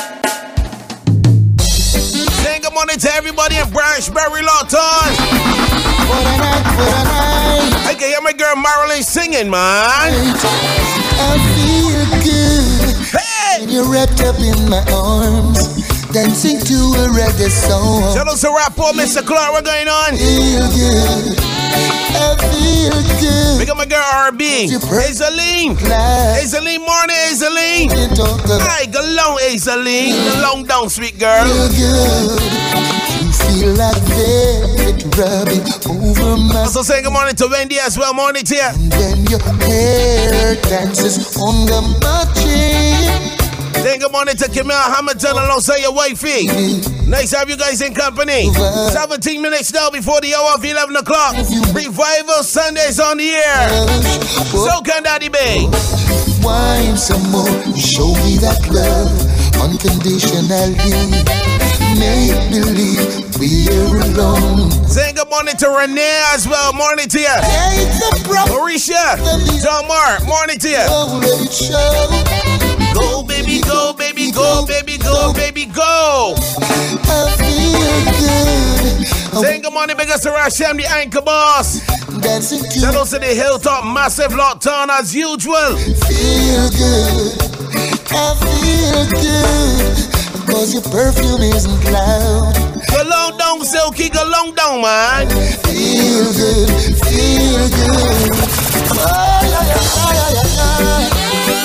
Sing good morning to everybody in Branchbury, Lawton. What a night, what a night. I can hear my girl Marilyn singing, man. I feel good. Hey! When you're wrapped up in my arms, dancing to a reggae song. Shout out to Rappo, Mister Clark, what going on? Feel good, I feel good. Pick up my girl R B. Hazeline. Hazeline, morning, Hazeline. Hi, go long, Hazeline. Go long down, sweet girl. Feel good. You feel like velvet rubbing over my. Also saying good morning to Wendy as well. Morning to you. And then your hair dances on the chin. Saying good morning to Camille Hamilton alongside your wifey. Nice to have you guys in company. seventeen minutes now before the hour of eleven o'clock. Revival Sundays on the air. So can Daddy Bay. Wine some more. Show me that love unconditionally. Make believe we're alone. Saying good morning to Renee as well. Morning to you. Marisha. John Mark. Morning to you. Go, baby, go, baby, go, baby, go, baby, go. I feel good. Saying good morning, big us to Rashem, the anchor boss. Shout out to the Hilltop Massive Lockdown as usual. Feel good. I feel good. Cause your perfume isn't loud. Go long down, Silky, go long down, man. Feel good, feel good. Oh, yeah, yeah, yeah, yeah, yeah.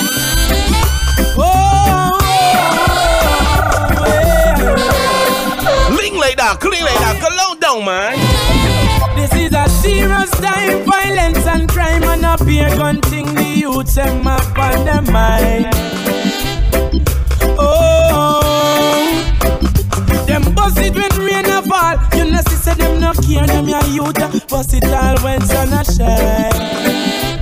Ling like that, clean like that, go long down, man. This is a serious time, violence and crime, and a beer gun thing the youths them up on their mind. Oh, them bust it when rain a fall. You know, see, say them no care, them your youth bust it all when sun a shine.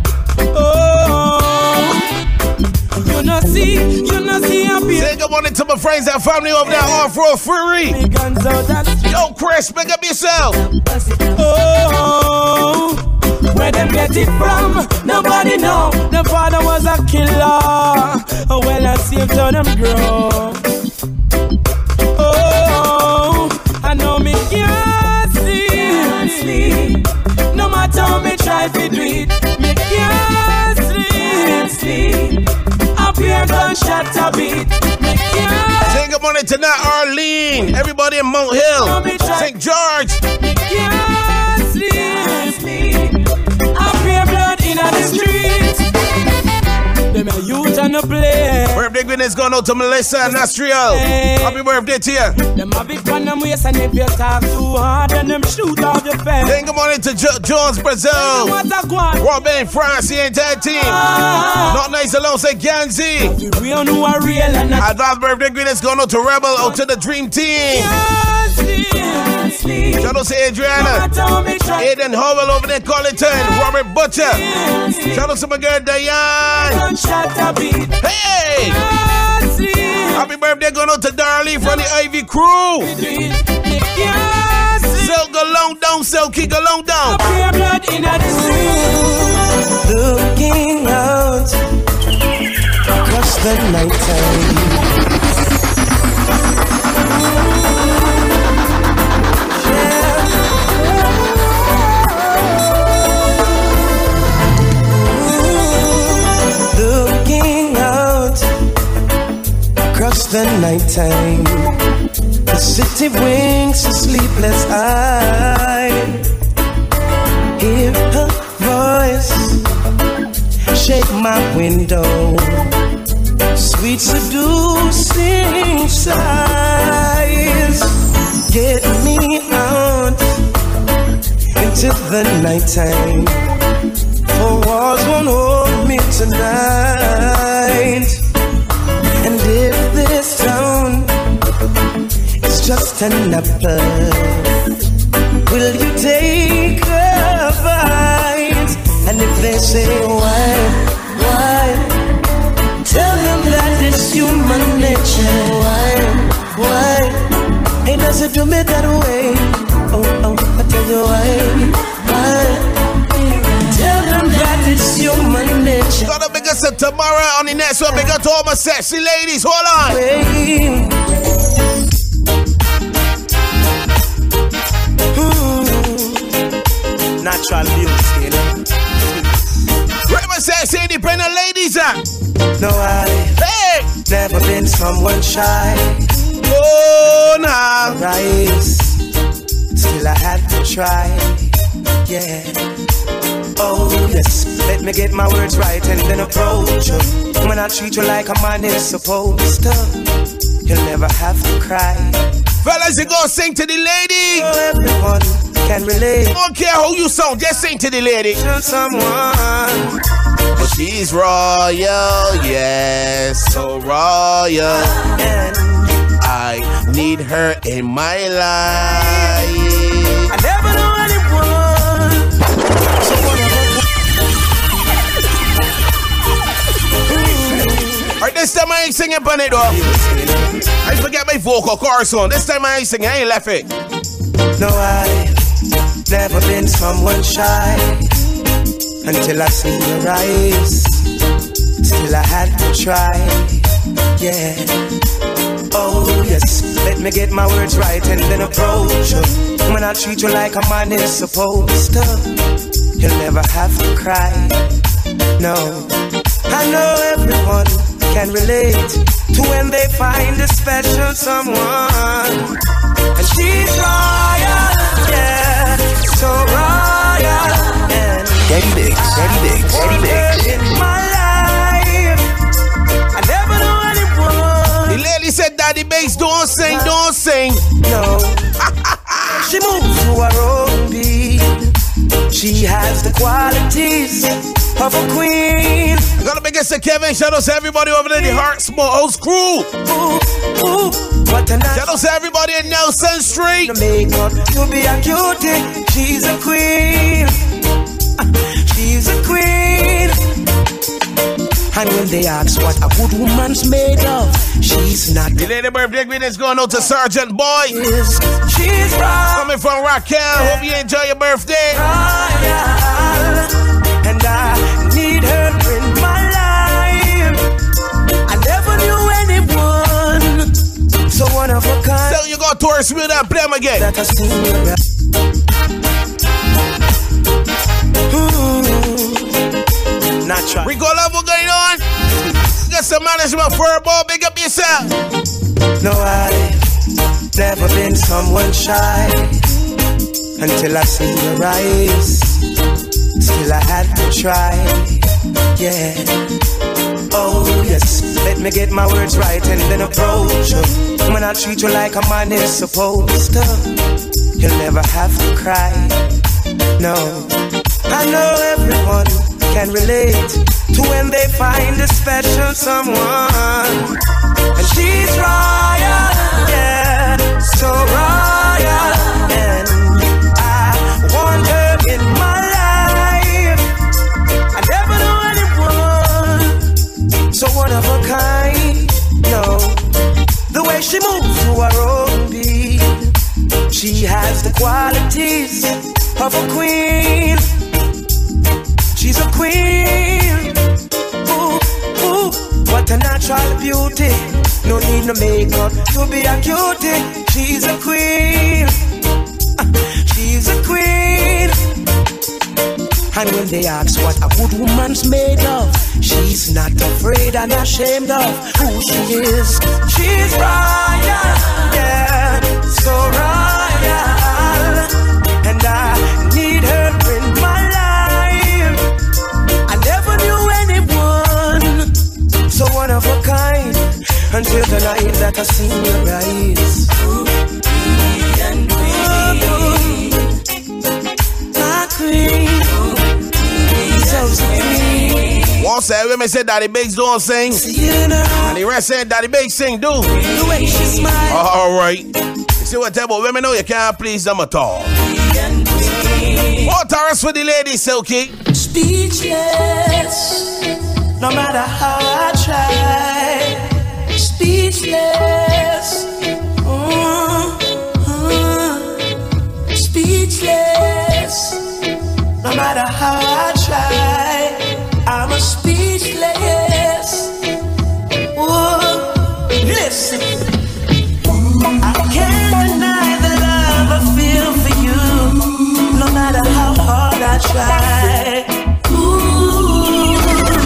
Oh, you know, see, you know, see a beer. Say good morning to my friends and family over there, Off-Road Fury. Yo, Chris, pick up yourself. Oh, where them get it from? Nobody know. The father was a killer. Oh, well, I see him to them grow. Oh, I know me can't sleep. No matter how me try to do it, me can't sleep. Up here, gunshot a beat. Me can't. Say good morning to that Arlene. Everybody in Mount Hill. Saint George. Me can't sleep. Up here, blood in the streets. Them a youth on the play. Birthday greetings going out to Melissa and Astriel. Happy birthday to you. Them a big fan them waist, and if you talk too hard, then them shoot off your face. Saying good morning to jo- Jones Brazil. Robin France, the entire team. Ah. Not nice alongside Ganzi. Real know are real and advance birthday greetings going out to Rebel, out to the Dream Team. Shout out to Adriana, Aiden Howell over there, Collington, Robert Butcher. Shout out to my girl Diane. Hey! Happy birthday going out to Darley from the Ivy crew. So go long down, so keep go long down. Looking out across the night time. Looking out across the nighttime, the city winks a sleepless eye. Hear her voice shake my window, sweet seducing sighs. Get me out into the nighttime, for walls won't hold me tonight. And if this town is just another, will you take a bite? And if they say why, why, tell them that it's human nature. Why, why, it doesn't do me that way. Oh, oh, I tell you why, why, tell them that it's human nature. Gonna make us up tomorrow on the next one. Big up to all my sexy ladies. Hold on. Wait. Natural beauty, you know. Where my sexy independent ladies at? No, I hey, never been someone shy. Oh, nah. Rise, still I had to try. Yeah. Oh yes, let me get my words right and then approach you. When I treat you like a man is supposed to, you'll never have to cry. Fellas, you go sing to the lady. Oh, everyone can relate. Don't care how you sound, just sing to the lady. To someone. But she's royal, yes, so royal. And I need her in my life. I never know anyone. So alright, this time I ain't singing on it though. I forget my vocal chorus on. This time I ain't singing, I ain't left it. No, I never been someone shy until I see your eyes. Still I had to try. Yeah. Oh yes, let me get my words right and then approach you. When I treat you like a man is supposed to, you'll never have to cry. No, I know everyone can relate to when they find a special someone. And she's royal, yeah, so royal. And Daddy Biggs, Daddy Biggs, Daddy Biggs. in my life, I never know anyone. The lady said, Daddy Biggs, don't sing, don't sing. No, she moves to her own beat. She has the qualities of a queen. I gotta make it to Kevin. Shout out to everybody over there in the Heart Smalls crew. Ooh, ooh, what a night. Shout out to everybody in Nelson Street. The makeup, you be a cutie. She's a queen. She's a queen. And when they ask what a good woman's made of, she's not. The lady birthday greetings going out to Sergeant Boy. She's, she's royal. Coming from Raquel. Hope you enjoy your birthday. Royal. And I need her in my life. I never knew anyone so one of a kind. So you go tourist with that play again. That I seen you. Natural. Rico level going on. Get some management for a ball. Big up yourself. No, I never been someone shy until I see your eyes. Still I had to try. Yeah. Oh yes, let me get my words right and then approach you. When I treat you like a man is supposed to, you'll never have to cry. No, I know everyone can relate to when they find a special someone. And she's royal, yeah, so royal. And I want her in my life. I never knew anyone so one of a kind. No, the way she moves to her own beat, she has the qualities of a queen. She's a queen. Ooh, ooh, What a natural beauty. No need no makeup to be a cutie. She's a queen. She's a queen. And when they ask what a good woman's made of, she's not afraid and ashamed of who she is. She's royal, yeah, so royal. And I need her in my life. I never knew anyone so one of a kind until the night that I seen your eyes. And queen, my queen. One side women said Daddy Biggs don't sing, and the rest said Daddy Biggs sing do. All right. You see what type of women know you can't please them at all. More Taurus for the ladies, Silky. Speechless, no matter how I try. Speechless, mm, mm. Speechless, no matter how I try. I'm a speechless. Whoa, listen. I can't deny the love I feel for you, no matter how hard I try. Ooh,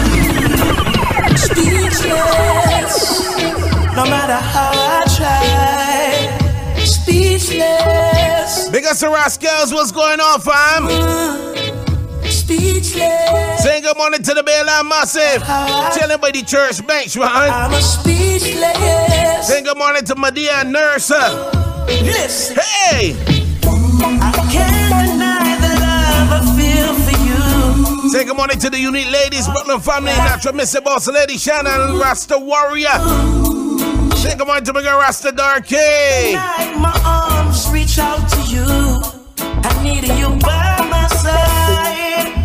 speechless. No matter how I try. Speechless. Big us the Rascals, what's going on, fam? Speechless. Saying good morning to the Bailam Massive. Chilling by the church bench, right? I'm a speechless. Saying good morning to Medea Nurse. Listen. Hey! I can't deny the love I feel for you. Saying good morning to the Unique Ladies, Brooklyn family, Natural Mister Boss Lady Shannon, Rasta Warrior. Saying good morning to my girl Rasta Darky. Tonight my arms reach out to you. I need you by my side.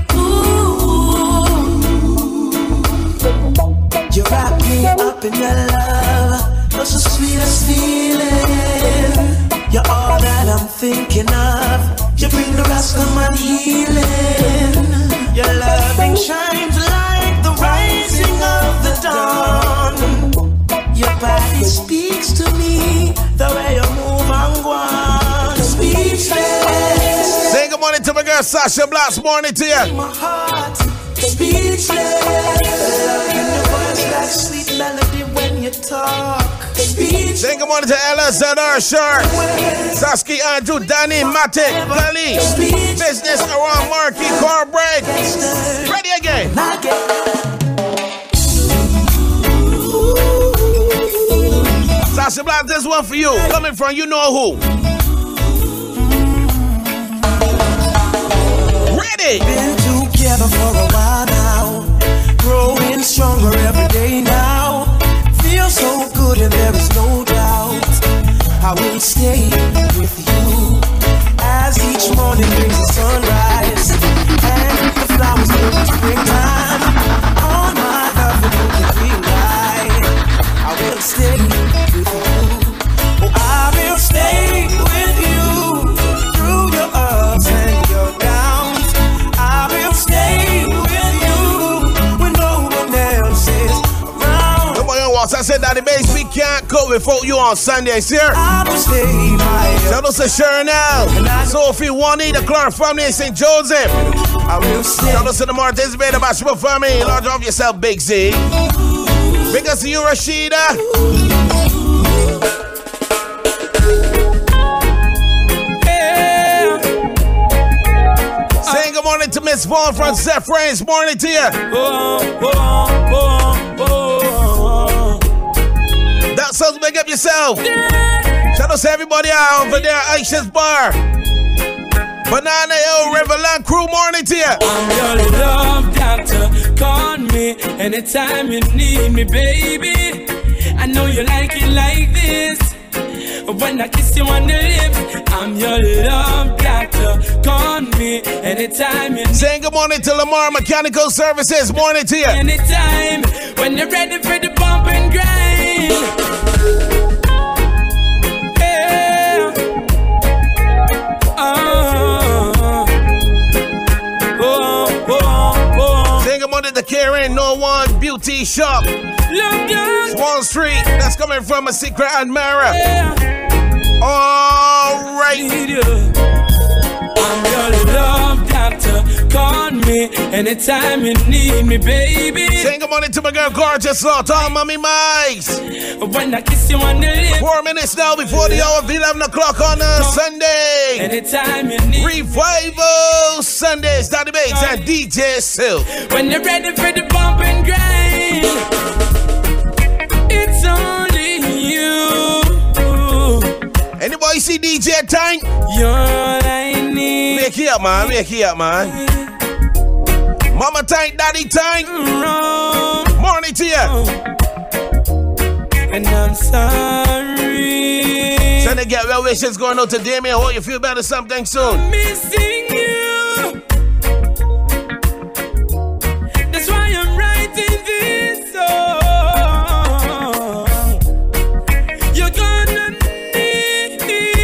You wrap me up in your love. That's the sweetest feeling. You're all that I'm thinking of. You bring the rest of my healing. Your loving shines like the rising of the dawn. Your body speaks to me. The way you move and go on. Speechless. Say good morning to my girl Sasha Blacks. Morning to you. My heart. Speechless. Love in your voice like sweet melody when you talk. Speechless. Say good morning to Ella Zadar Shark, Saskia Andrew, Danny, Matic, Lally, Business around Marky, Corbread. Ready again. Sasha Black, this one for you. Coming from you know who. Ready. Been together for a while now, growing stronger every day now. Feel so good and there is no doubt I will stay with you as each morning brings the sunrise and the flowers bloom in springtime. All my love and you can green light. I will stay with you. Oh, I will stay with you through your ups and your downs. I will stay with you when no one else is around. Come on, young Waltz. I said that the bass we can't go without you on Sundays here. I will stay by you. Shout out to Chernel, Sophie, Wani, the Clark family in Saint Joseph. I will stay. Shout out to the Martins Bay, the Bashable family. Large off yourself, Big Z. Big us to you, Rashida. Saying good morning to Miss Vaughn from Seth Rains. Morning to you. Oh, oh, oh, oh, oh. That sounds big up yourself. Shout out to everybody out over there at Aisha's Bar. Banana Hill Riverland Crew. Morning to you. I'm your love doctor. Call me anytime you need me, baby. I know you like it like this. When I kiss you on the lips, I'm your love doctor. Call me anytime you need. Saying good morning to Lamar Mechanical Services. Morning to you. Anytime when you're ready for the bump and grind. Yeah. Oh. Oh, oh, oh. Saying good morning to Karen No One Beauty Shop. Wall Street, that's coming from a secret admirer. All right. I'm your love doctor. Call me anytime you need me, baby. Saying good morning to my girl, gorgeous Lot, all mommy mics. When I kiss you on the lips. Four minutes now before the hour of eleven o'clock on a Sunday. Anytime you need Revival Sundays, Daddy Bates and D J Silk. When you're ready for the bump and grind, it's only you. Anybody see D J Tank? You're all I need. Make it up, man. Make it up, man. Mama Tank, Daddy Tank. Morning to you. And I'm sorry. Send a get well wishes going out to Damien. Hope you feel better sometime soon. I'm missing you. That's why I'm writing this song. You're gonna need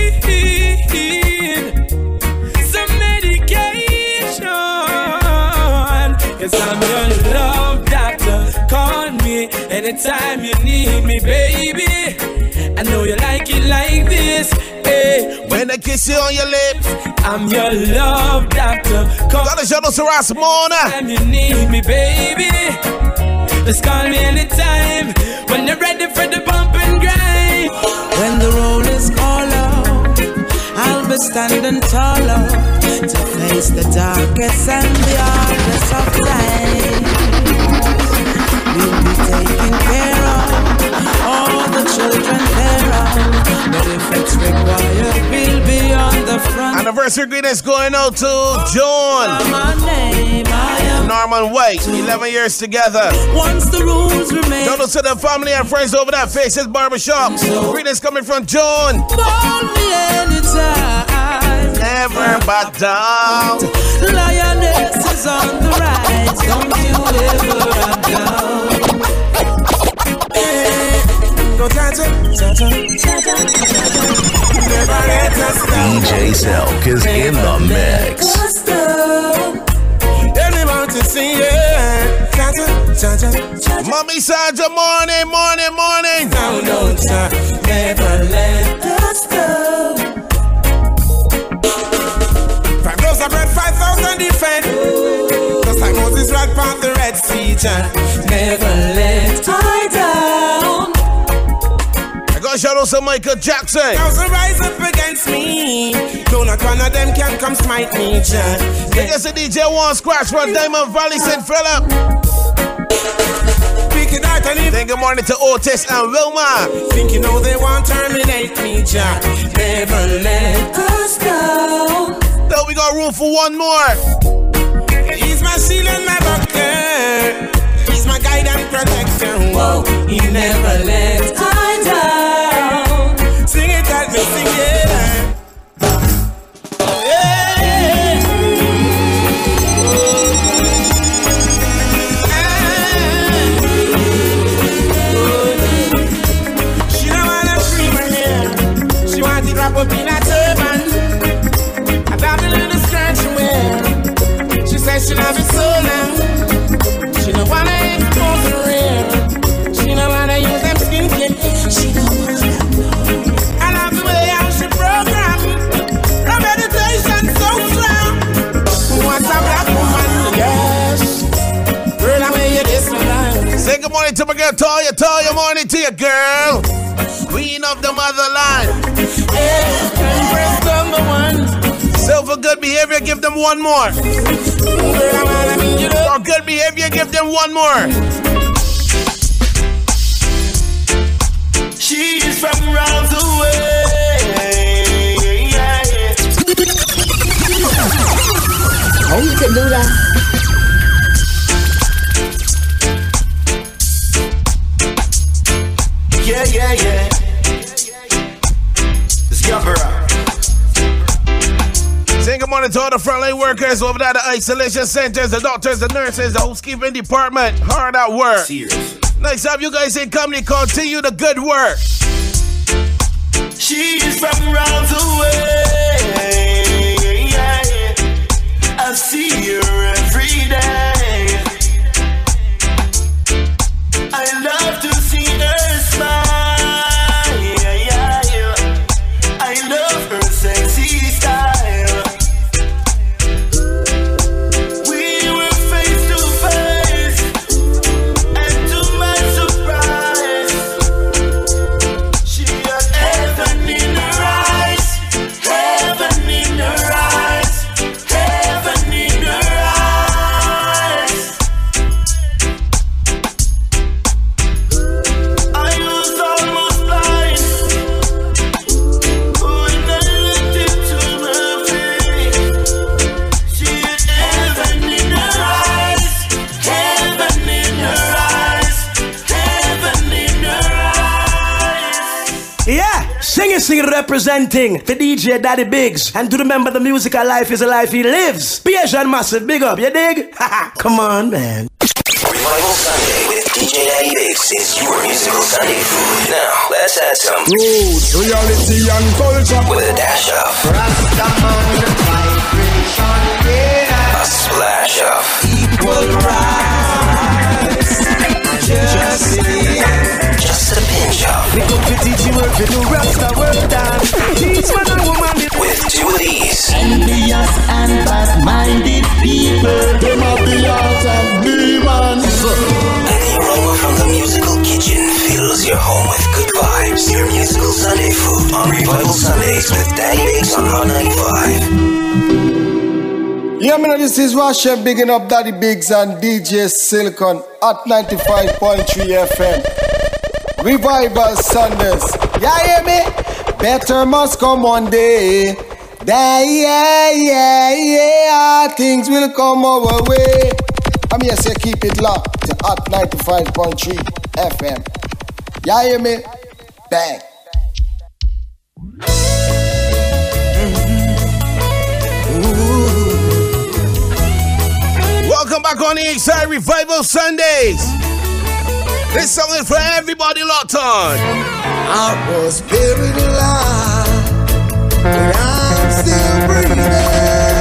some medication. Cause I'm your love doctor. Call me anytime you need me, baby. I know you like it like this. Hey, when I kiss you on your lips, I'm your love doctor. Call Gotta shout out to Rasmona. Anytime you need me, baby. Just call me anytime when you're ready for the bump and grind. When the roll is all out, I'll be standing taller to face the darkest and the hardest of times. We'll be taking care of all the children thereof. But if it's required, we'll be on the front. Anniversary greetings going out to John. My name, I am Norman White, eleven years together. Once the rules remain. Shout out to the family and friends over there, Faces Barbershop. Greetings coming from John. Call me anytime. Never back down. Lioness is on the rise. Don't you ever run down. Go ta-ta, ta-ta, ta-ta, ta-ta. Never let us down. D J Silk is in the mix. Anyone to see it. Ta-ta, ta-ta, ta-ta. Mommy Sandra, morning, morning, morning. No, no, sir. Never let us go. Five loaves of bread, five thousand defend. Just like Moses right past the Red Sea. Never let I down. I got shout out to Michael Jackson. Now so rise up against me. No, not one of them can come smite me, John. I guess the D J one scratch from Diamond Valley, Saint Philip. Then good morning to Otis and Wilma. Think you know they won't terminate me, John. Never let us down. Now we got room for one more. He's my shield and my buckler. He's my guide and protector. Whoa, he never let I down. Sing it at me, sing it. Oh, yeah. She don't wanna cream her hair. She wants to wrap up in a turban. I got a little skirt she wear. She says she love it so long. She don't wanna expose her hair. She don't wanna use them skin kit. She don't wanna. I love the way how she program. Her meditation so strong. Who wants a black woman? Yes. Girl, I made you this one. Say good morning to my girl Toya. Toya, morning to you, girl. Queen of the motherland. Yeah, Empress number one. So for good behavior, give them one more. For good behavior, give them one more. She's from round the way. Yeah, yeah. Oh, you can do that. Yeah, yeah, yeah. Let's go for Say good morning to all the frontline workers over there at the isolation centers, the doctors, the nurses, the housekeeping department. Hard at work. Serious. Nice to have you guys in company. Continue the good work. She's from round the way. Yeah, yeah. I see her every day. I love to Banksy representing the D J Daddy Biggs. And to remember the musical life is a life he lives. Asian Massive, big up, you dig? Come on, man. Revival Sunday with D J Daddy Biggs is your musical Sunday food. Now, let's add some roots, reality, and culture with a dash of Rastaman vibration, yeah. A splash of equal rights, justice, just a pinch of we go to teach you work, we do Rasta work down. Teach man and woman with two of these. Envious and bad-minded people, them are the art of demons. And the aroma from the musical kitchen fills your home with good vibes. Your musical Sunday food on Revival Sundays with Daddy Biggs on Hot ninety-five. Yeah, man, this is Russia bigging up Daddy Biggs and D J Silk on Hot ninety-five point three F M. Revival Sundays. Yeah, hear me? Better must come one day. Yeah, yeah, yeah, yeah. Things will come our way. I'm here say keep it locked to Hot ninety-five point three F M. Yeah, hear me? Bang. Welcome back on the Inside Revival Sundays. This song is for everybody locked on. I was buried alive, but I'm still breathing.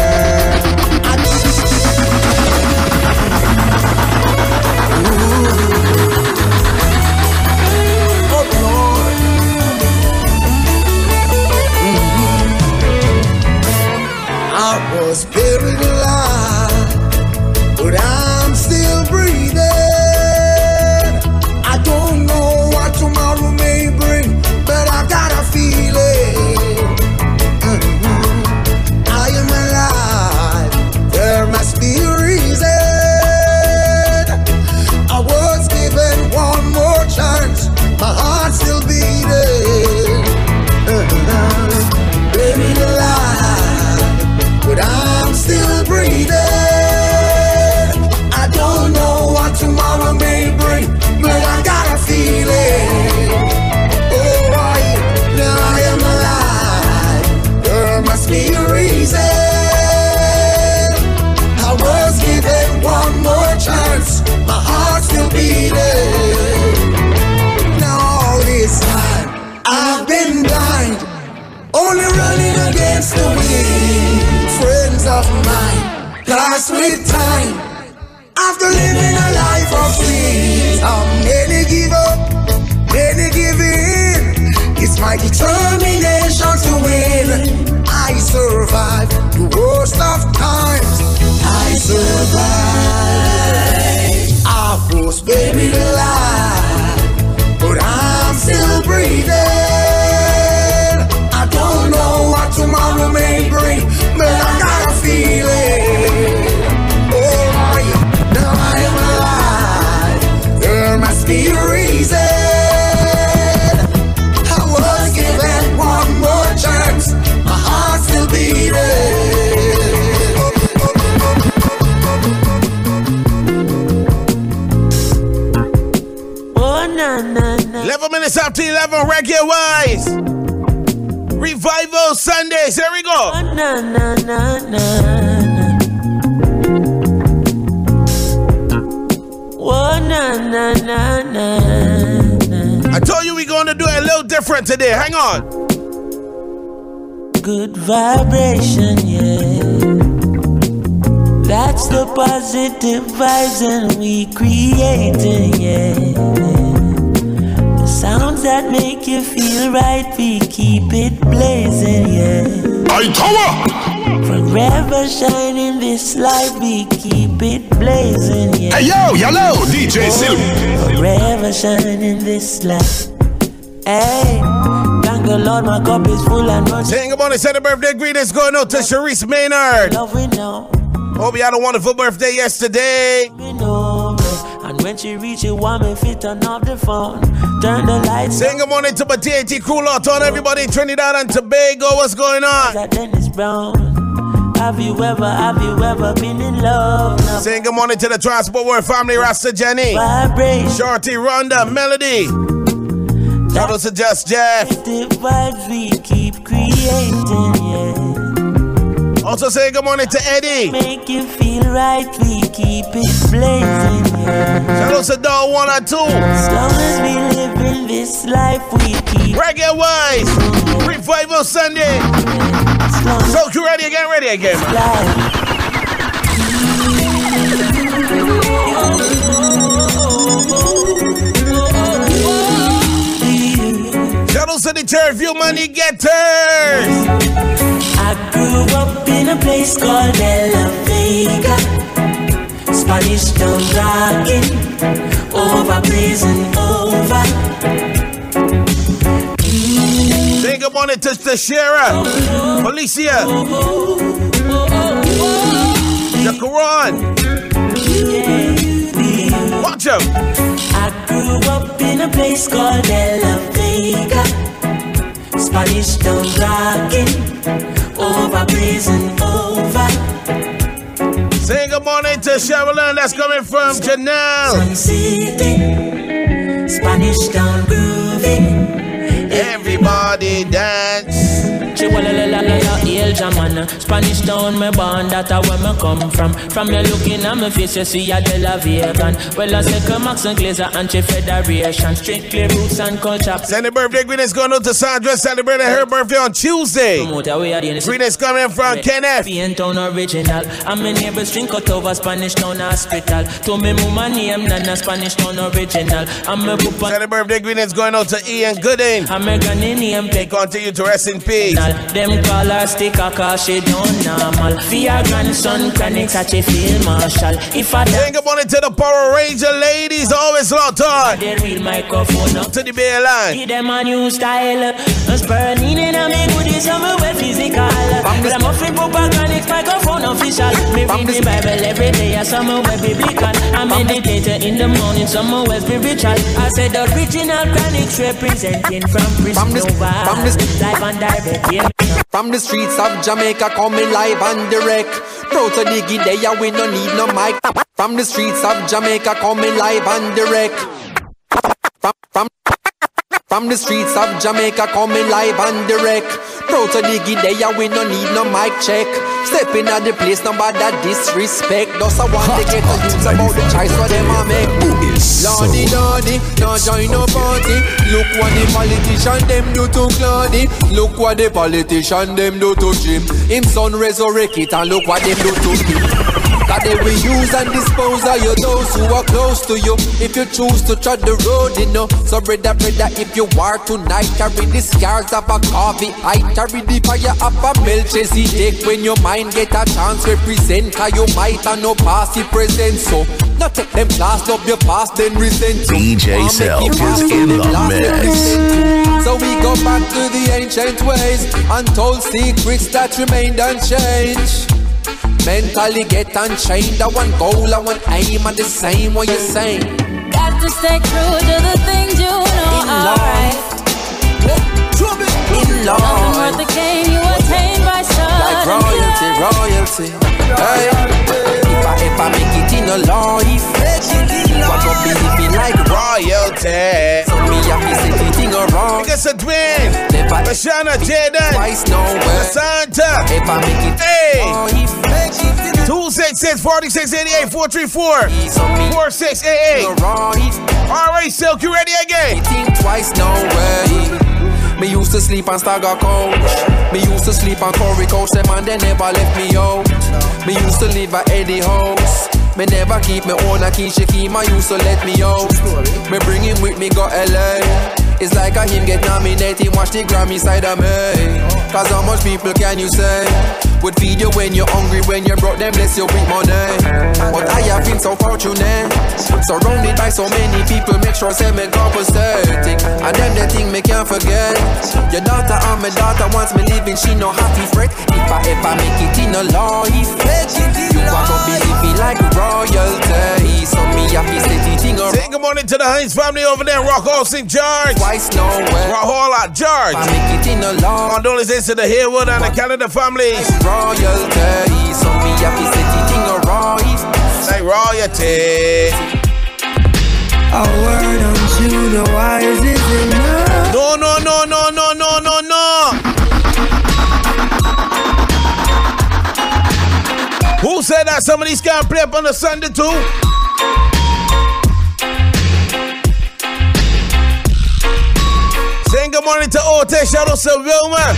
I was buried alive, but I'm still breathing. I don't know what tomorrow may bring, but I got a feeling. Mm-hmm. I am alive, there must be a reason. I was given one more chance, my heart still beating. Mm-hmm. Buried alive, but I'm still breathing. I don't know what tomorrow may bring, but I got a feeling. Oh, right, now I am alive. There must be a reason. I was given one more chance, my heart still beating. Now all this time I've been blind, only running against the wind. Friends of mine pass with time after living a life of sin. How many give up, many give in. It's my determination to win. I survived the worst of times. I survived. I was buried alive, but I'm still breathing. I don't know what tomorrow may bring, but I got a feeling. Oh, now I am alive. There must be a reason. I was given one more chance, my heart still beating. oh na na na. eleven minutes after eleven, reggae wise. Revival Sundays, here we go. Oh na na na na. Oh na na na na. I told you we're going to do it a little different today. Hang on. Good vibration, yeah. That's the positive vibes and we creating, yeah. The sounds that make you feel right, we keep it blazing, yeah. I tower. Forever shining this light, we keep it blazing, yeah. Hey yo, hello, D J Silk. Forever shining this light. Hey, thank the Lord, my cup is full and running. Saying about the second birthday greetings going out to Sharice Maynard. Love we know. Hope you had a wonderful birthday yesterday. We know. And when she reach, you want me fit turn off the phone. Turn the lights. Saying good morning to my T A T crew lot on everybody in Trinidad and Tobago. What's going on? That Dennis Brown. Have you ever, have you ever been in love? No. Saying good morning to the Transport World family, Rasta Jenny, Vibration. Shorty, Rhonda, Melody. Shout out to Just Jeff. The vibes we keep creating, yeah. Also say good morning to Eddie. Make you feel right, we keep it blazing, yeah. Shout out to Doll one and two. As long as we live in this life, we keep Reggae Wise. Revival Sunday. So you ready again? Ready again, man. Shout out to the Church View Money Getters. I grew up in a place called De La Vega, Spanish Town rocking, over blazing over. Say good morning to the Sheriff, Felicia, the Quran. Watch him. I grew up in a place called De La Vega, Spanish Town rocking, over blazing over. Say good morning to Cheryl, that's coming from Janelle. Sun City, Spanish Town grooving. Everybody dance. Spanish Town, me born, that's where me come from. From you looking at my face, you see a De La Vegan. Well, I say come Max and Glazer, Anti-Federation, strictly roots and culture. Send the birthday greetings going out to Sandra, celebrating her birthday on Tuesday. Greetings coming from Kenneth. Town original, and my neighbors drink out over Spanish Town Hospital. To me, mama name, Nana Spanish Town original. And me pupa. Send the birthday greetings going out to Ian Gooding. And my granny name, Peg. Continue to rest in peace. Them call her sticker cause she don't normal. For your grandson chronic catch a field marshal. If I think about it to the Power Ranger ladies, always locked on. The real microphone up to the bail line. Give them a new style. Us burning in a me goodies I'm a well physical. But I'm a flip up a chronic microphone official. Me read the Bible every day as I'm a well biblical. I meditate in the morning, some a well spiritual. I said the original chronics representing from Bristol Nova. Live and direct, yeah. From the streets of Jamaica coming live and direct. Proud to dig in there, we no need no mic. From the streets of Jamaica coming live and direct. From, from, from the streets of Jamaica coming live and direct. Proud to dig in there, we no need no mic check. Stepping at the place, nobody disrespect. Thus I want to get the youths about the choice for them I make. Lordy, lordy, no join no party. Look what the politician them do to Claudy. Look what the politician them do to Jim. Him son resurrect it and look what them do to me. That they will use and dispose of you, those who are close to you. If you choose to tread the road, you know. So brother, brother, if you are tonight, carry the scars of a coffee. I carry the fire of a Melchizedek. When your mind get a chance, represent. Cause you might have no past, it present. So, not take them class, love your past, then resent. D J Self is in the mix. So we go back to the ancient ways, untold secrets that remained unchanged. Mentally get unchained, I want goal, I want aim, and the same what you're saying. Got to stay true to the things you know in are right. In law, nothing worth the gain you attain by sun. Like royalty, royalty. Hey, if I if I make it in a life, what gon' be living like royalty? So me have to set it in a wrong. Because a twin, Lashana Jaden, twice nowhere. Santa. If I make it, hey. two six six, four six eight eight, four three four, four six eight eight. Alright, Silk, you ready again? Think twice, no way. Me used to sleep on Stagger Coach. Me used to sleep on Corey Coach. Them and they never left me out. Me used to live at Eddie House. Me never keep me own a key. She keep my used to let me out. Me bring him with me go L A. It's like a him get nominated. Watch the Grammy side of me. Cause how much people can you say would feed you when you're hungry, when you're broke, then bless you with money. But I have been so fortunate, surrounded by so many people, make sure say me compensating. And them the thing me can't forget. Your daughter and my daughter wants me living, she no happy fret. If I ever make it in a life, you are gonna be living like royalty. So me happy set it in a. Say good morning to the Hines family over there in Rock Hall, Saint George. Twice nowhere. Rock Hall at George. I make it in a life. Condolences to the Haywood and the Canada families. Royalty, so me happy set it in a right. Say royalty. A word unto the wise is enough. no, no, no, no, no, no, no, no. Who said that some of these can't play up on the Sunday too? Saying good morning to Ote, shout out to Wilma.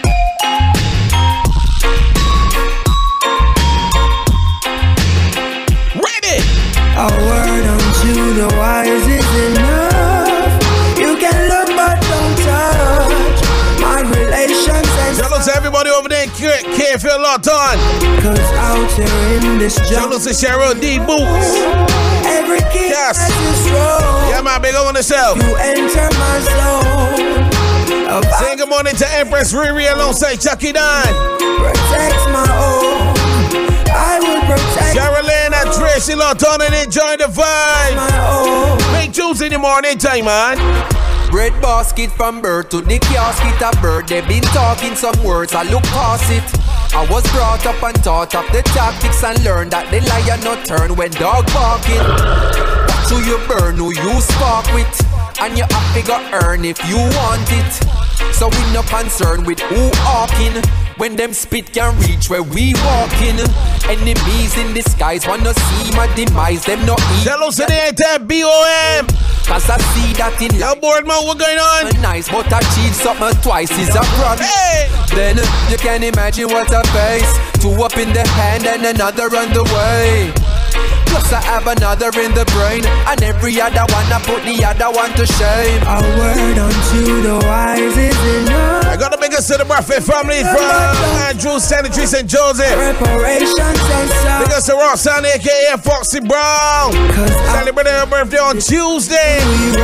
Ready? A word unto the wise is enough. You can look but don't touch. My relations and shout out to everybody over there in can't feel locked on. Cause out here in this jungle, shout out to Cheryl D Boots. Every king yes. has his role. Yeah, my big on the shelf. You enter my zone. Saying good morning to Empress Riri alongside Chucky Don. Protect my own. I will protect Sherilyn and Tracy Lawton and enjoy the vibe. Make Tuesday in the morning time, man. Bread basket from birth to the casket of bird. They've been talking some words, I look past it. I was brought up and taught of the tactics and learned that the lion not turn when dog barking. So you burn who you spark with, and you have to go earn if you want it. So we no concerned with who hawking. When them spit can reach where we walking. Enemies in disguise wanna see my demise. Them no eat. Tell us the entire B O M. Cause I see that in your board man, what going on? Nice, but achieve something twice is a problem. Hey! Then you can imagine what I face. Two up in the hand and another on the way. Plus I have another in the brain, and every other one I put the other one to shame. A word unto the wise is enough. I got a big to the Buffett family from Andrew, Sanitary, Saint Joseph. Reparations and stuff. Big to Ross Son, aka Foxy Brown. Celebrating her birthday on Tuesday.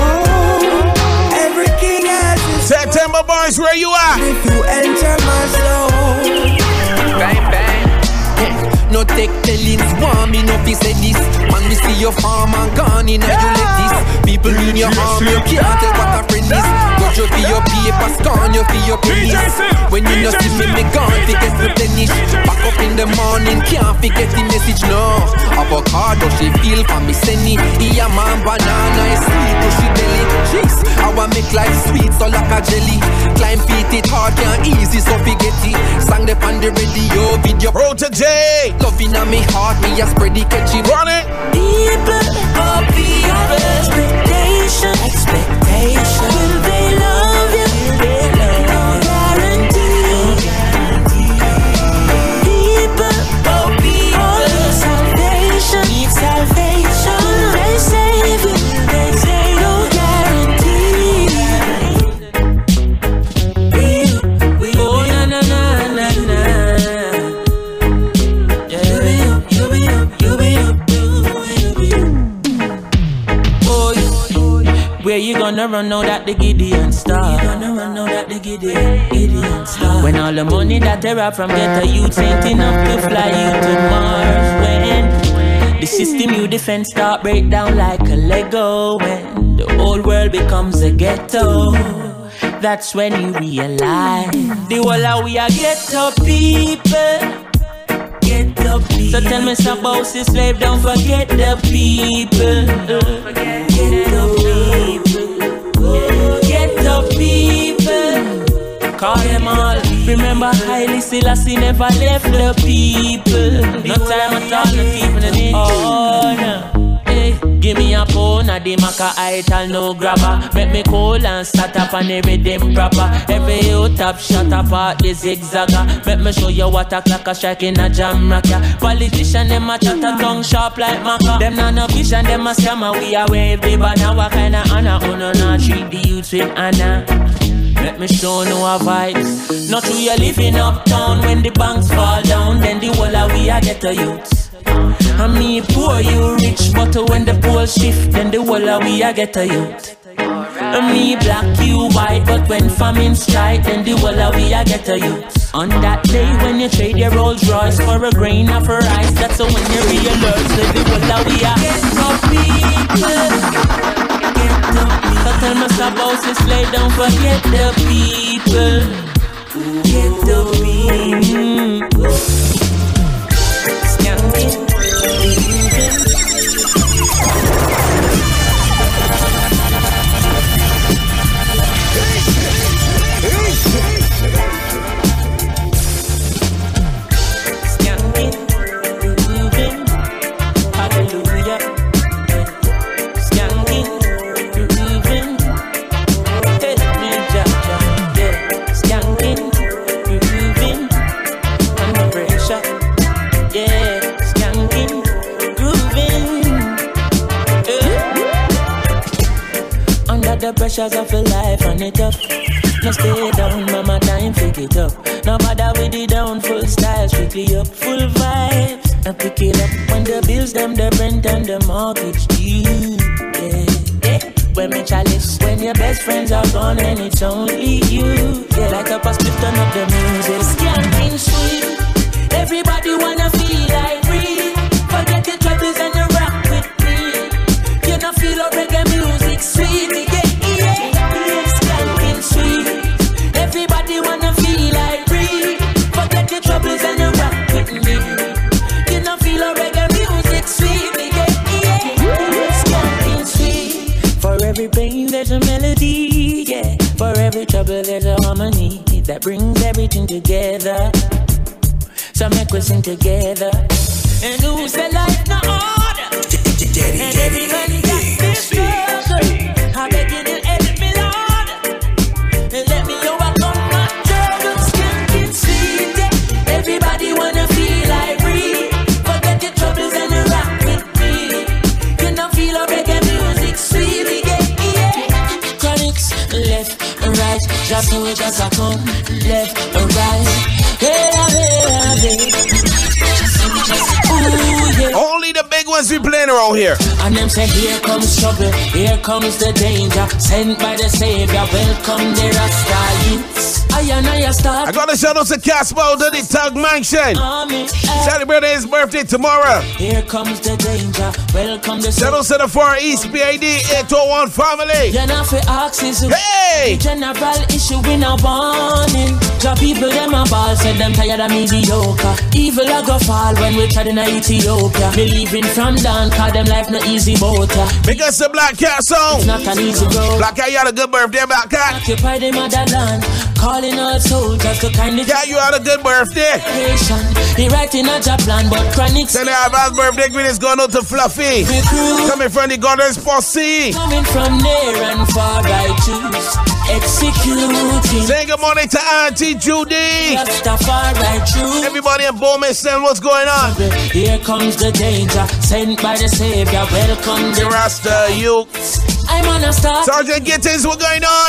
Every king has his September boys, where you at? If you enter my zone. Bang bang. No take tellings, want me no fi say this. Man, me see your farm and gone in and you let this. People in your arm, you can't tell what a friend is. Got you for your paper, scorn you for your pennies. When you no see me, me gone, forget to replenish. Back up in the morning, can't forget the message, no. Avocado, she feel for me, send it. Yeah, man, banana is sweet, to she belly. Jeez, I want make life sweet, so like a jelly. Climb feet, it hard, can't easy, so forget it. Sang the on the radio, video. Road to J. Loving on me heart, me a spread the catchy. Run it. People, oh people, expectation, expectation. Will they love you? Will they love you? Guarantee. People, oh people, salvation, need salvation. Will they save you? Will they say no guarantee? Oh na na na na na. Where you gonna run out at the Gideon star? You gonna run out at the Gideon, Gideon star? When all the money that they rob from ghetto youths ain't enough to fly you to Mars. When the system you defend start break down like a Lego. When the whole world becomes a ghetto, that's when you realize the whole of we are ghetto people. So tell me some about this slave, don't forget the people. Get the people. Get the people. Call them all. Remember Haile Selassie never left the people. No time at all, no people in the oh no. Hey, give me a phone, a the maca ital no grabber. Make me cool and start up and every them proper. Every you top shot up at the zigzagger. Make me show you what a clock a strike in a jam rock ya. Politician them a chat a tongue sharp like maca. Them not no vision, them a scammer. We a wave the banner, what kind of honor? Oh no, no, treat the youths with honor. Let me show no a vibes. Not true you living uptown. When the banks fall down, then the whole of we a get a youths. I me poor, you rich, but when the poles shift, then the whole of we a get a youth. I me black, you white, but when famine strike, then the whole of we a get a youth. On that day when you trade your Rolls Royce for a grain of rice, that's when you realize that the whole of we a get up people. So tell me about this lay, don't forget the people. Get the people. Scanning. the pressures of your life and it up. No stay down, mama, time pick it up. No bother with the down, full style, strictly up, full vibes. Now pick it up when the bills, them, the rent and the mortgage due. Yeah, yeah. When me chalice, when your best friends are gone and it's only you. Yeah, like a past lift, turn up the music. Skanking sweet. Everybody wanna feel like free. Forget your troubles and you rock with me. You don't feel a reggae music sweet. Yeah, yeah, yeah. Skanking sweet. Everybody wanna feel like free. Forget your troubles and you rock with me. You don't feel a reggae music sweet. Yeah, yeah. Skanking sweet. For every pain there's a melody. Yeah. For every trouble there's a harmony that brings everything together. So make we sing together. And who said life no order? And everybody got this struggle. I beg you to help me, Lord. And let me overcome my troubles. Skanking sweet. Everybody wanna feel like free. Forget your troubles and rock with me. You know feel a reggae music sweet. Yeah, yeah. Chronics left and right. Just so it just a come left and right. Hey, ooh, yeah. Only the big ones we playing around here. And them say, here comes trouble, here comes the danger. Sent by the Savior, welcome the Rasta youths. I and I start. I got a shout out to Casper out of the Tug Mansion. Celebrating his birthday tomorrow. Here comes the danger, welcome the shout out to the Far East P I D eight oh one family. You're not for axes. Hey! General issue in a warning. Job people them a ball, said them tired of mediocre. Evil a go fall when we tried in Ethiopia. Believing from down, call them life no easy boat. Because the Black Cat song. It's not an easy road. Black Cat, you had a good birthday, Black Cat. Occupy the motherland, calling all soldiers to kindly. Yeah, you had a good birthday. He writing a job plan, but chronic. Send our bad birthday greetings going out to Fluffy. Coming from the Goddess Posse. Coming from near and far, I choose. Executing. Say good morning to Auntie Judy. Everybody in Bowman, send what's going on. Here comes the danger, sent by the Savior. Welcome the Rasta youth. I'm on a start. Sergeant Gittins, what's going on?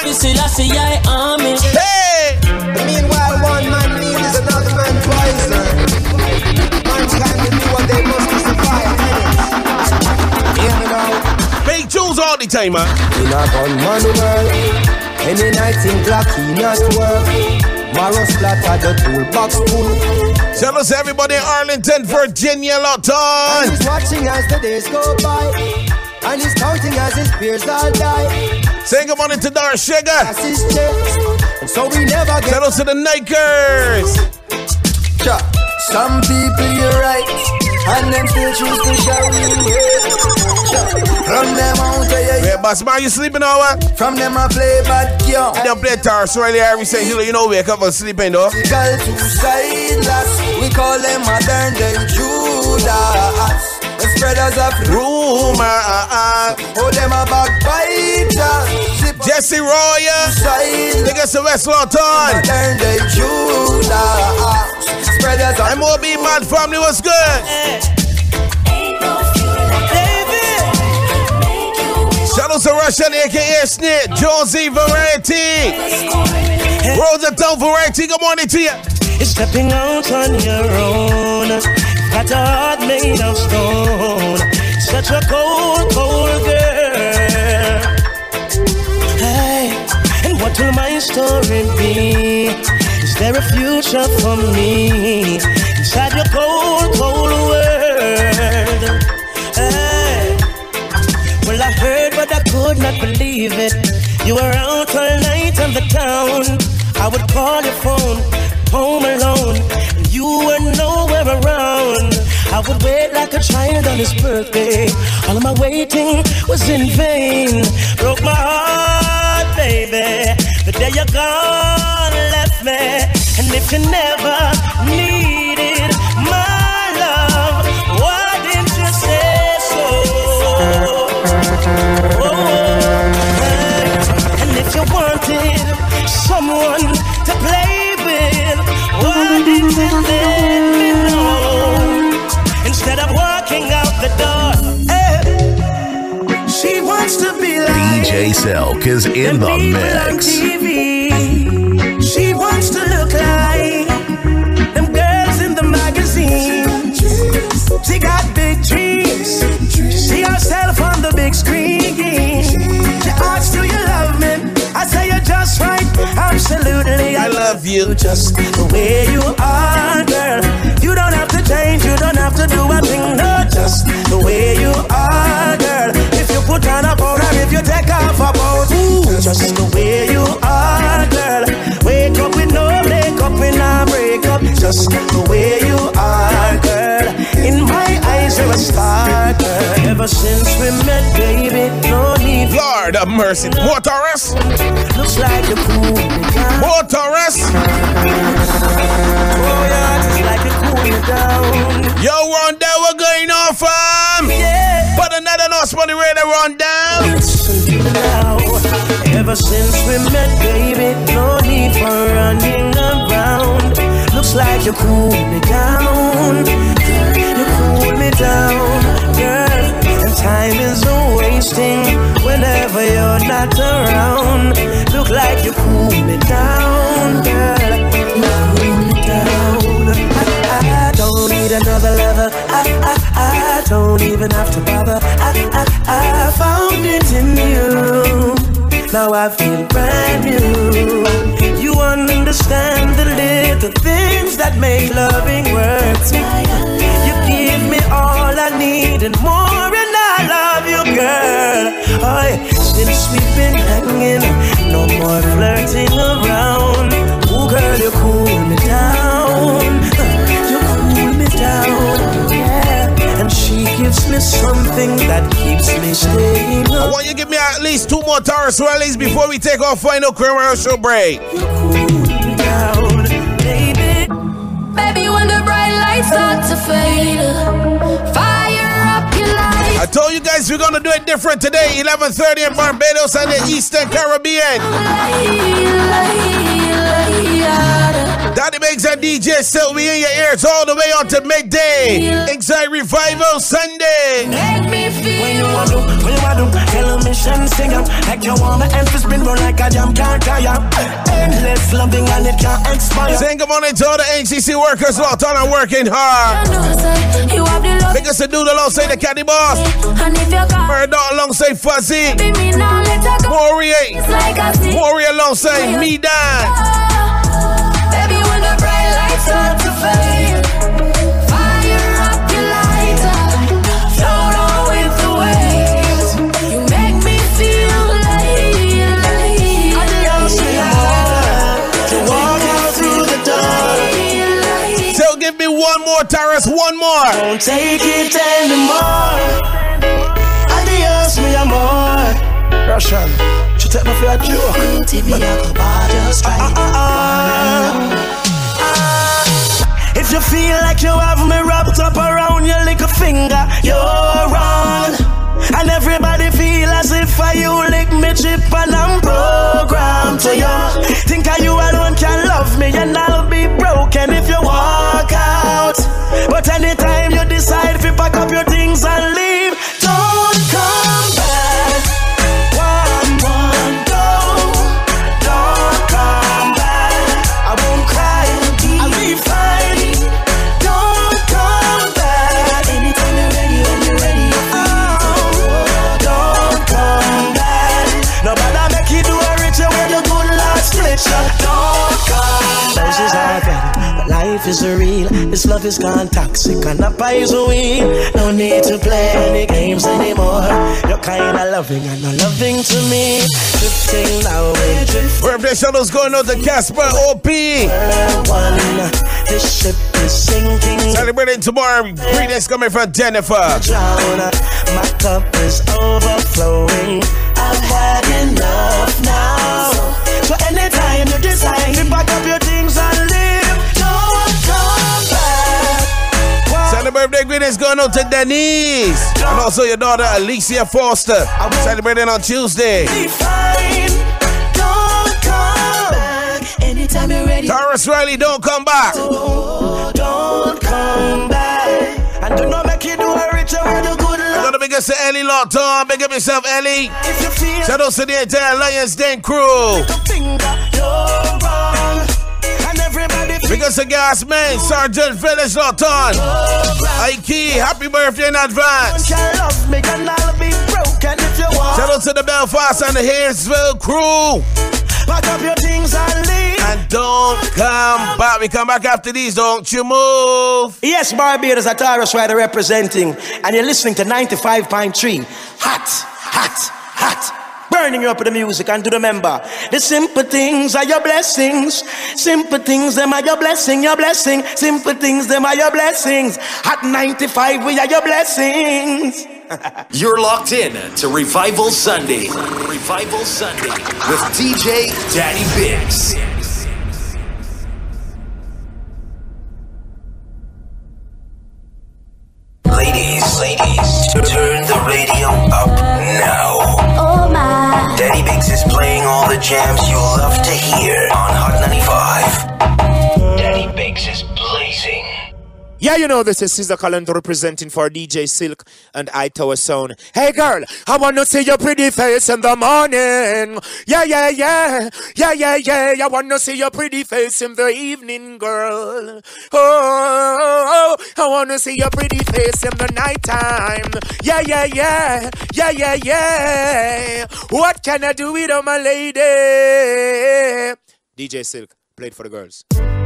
Hey! Meanwhile, one man needs another man poison. Mankind will do what they must to survive. Hear me now. Big tunes all the time, man. We not on money work. Any night in clock, he not work. Marrow splatter the toolbox full. Shout out to everybody in Arlington, Virginia, Lawton. And he's watching as the days go by. And he's counting as his peers all die. Say good morning to Dar Sugar. And so we never get. Shout out to the Nikers. Yeah. Some people you're right, and them still choose to shout you hate. From them out there, yeah. Boss man, you sleeping or what? From them I play bad girl. They play tar, so earlier we say, you know, wake up and sleeping though. We call two sideless, we call them modern day Judas. The spreaders of rumor, oh them a backbiters. Jesse Royer, niggas to West Lawton. Modern day Judas. Spreaders of M O B Mad Family, what's good? Shout out to Russian, aka Snit, Jonesy Variety, Rosetown Variety, good morning to you. You're stepping out on your own, got a heart made of stone, such a cold, cold girl. Hey, and what will my story be? Is there a future for me inside your cold, cold world? Hey. Well, I heard, but I could not believe it. You were out all night on the town. I would call your phone, home alone, and you were nowhere around. I would wait like a child on his birthday. All of my waiting was in vain. Broke my heart, baby. The day you're gone, left me. And if you never needed my love, why didn't you say so? And if you wanted someone to play with, why didn't you let me know? Instead of walking out the door, hey. She wants to be like D J J Silk is in the mix. T V, she wants to look like them girls in the magazine. She got big dreams. She see herself on the big screen. She asks, do you love me? I say you're just right. Absolutely, I, I love you. Just the way you are, girl. You don't have to change. You don't have to do a thing. No, just the way you are, girl. If you put on a powder, if you take off a boat, ooh, just the way you are, girl. Wake up with no makeup, with no breakup. Just the way you are, girl. In my eyes, you're a star, girl. Ever since we met, baby, no need. Lord of mercy. More Taurus? Looks like you're cool. More Taurus? Oh, yeah, just like you're cool down. Yo, run down, we're going off, fam. Yeah. But another nose on the radar, run down. Now, ever since we met, baby, no need for running around. Looks like you cool me down. You cool me down, girl. And time is a wasting whenever you're not around. Look like you cool me down, girl. You cool me down. I, I don't need another lover. I, I, I don't even have to bother. I, I, I found it in you. Now I feel brand new. You understand the little things that make loving work. You give me all I need and more, and I love you, girl. Oh, since we've been hanging, no more flirting around. Oh, girl, you cool me down. You cool me down, yeah. And she gives me something that keeps me staying up. I want you to give me at least two more Taurus rallies before we take our final commercial break. You cool me down, baby. Baby, when the bright lights start to fade, fire up your light. I told you guys we're gonna do it different today. eleven thirty in Barbados and the Eastern Caribbean. Daddy Biggs and D J Silk, we in your ears all the way on to midday. Inside Revival Sunday. Make me feel. When you want to, when you want to, tell me mission sing up. Like you want me and spin roll like a jam can't tire. Endless loving and it can't expire. Sing good morning to all the N C C workers out on and working hard. Make us a dude alongside the Caddy Boss. Bird out alongside Fuzzy. Warrior. Warrior alongside me, Dan. Baby, when the bright lights start to fade, fire up your lighter, float on with the waves. You make me feel like, like to walk out through the door. So give me one more, Taurus, one more. Don't take it anymore. Adios, mi amor. Russian, she take me for a joke. If you feel like you have me wrapped up around your little finger, you're wrong. And everybody feel as if I you lick me chip and I'm programmed to you. Think I you alone can love me and I'll be broken if you walk out. But anytime you decide to pack up your things and leave, don't come back. One, one, go. Don't come back. I won't cry. I'll be fine. Don't come back. Anytime you're ready, when you're ready. Oh, don't come back. Nobody make you do a richer when the good Lord split you. Don't come back. Roses are red, but life is real. This love is gone toxic and the poison. No need to play any games anymore. You're kinda loving and not loving to me. Drifting now, we're drifting. Birthday shadows going out to Casper O P. One, this ship is sinking. Celebrating tomorrow. Greetings coming from Jennifer. Drown, my cup is overflowing. I've had enough now. So anytime you decide to pack up your things and leave, don't come back. Celebrate birthday greetings going out to Denise. And also your daughter Alicia Foster. Celebrating on Tuesday. Be fine. Don't come back. Anytime you're ready. Taurus Riley, don't come back. Oh, don't come back. And do not make you do a richer with a good love. I'm gonna make up to Ellie Lawton. Big up yourself, Ellie. Shout out to the entire Lions Den crew. Big up to Gas Man, Sergeant Village Lawton. Ike, happy birthday in advance. Shout out to the Belfast and the Hayesville crew. Pack up your things and leave. And don't come back. We come back after these. Don't you move. Yes, Barbados, Ataris Rider representing. And you're listening to ninety-five point three. Hot, hot, hot. Burning you up with the music. And do remember, the simple things are your blessings. Simple things, them are your blessing, your blessing. Simple things, them are your blessings. Hot ninety-five, we are your blessings. You're locked in to Revival Sunday. Revival Sunday with D J Daddy Biggs. Ladies, ladies, turn the radio up now. Oh my. Daddy Biggs is playing all the jams you love to hear on Hot ninety-five. Daddy Biggs is blazing. Yeah, you know, this is Caesar Calendar representing for D J Silk and I Tower Sound. Hey girl, I wanna see your pretty face in the morning. Yeah, yeah, yeah. Yeah, yeah, yeah. I wanna see your pretty face in the evening, girl. Oh, I wanna see your pretty face in the nighttime. Yeah, yeah, yeah. Yeah, yeah, yeah. What can I do with my lady? D J Silk, play it for the girls.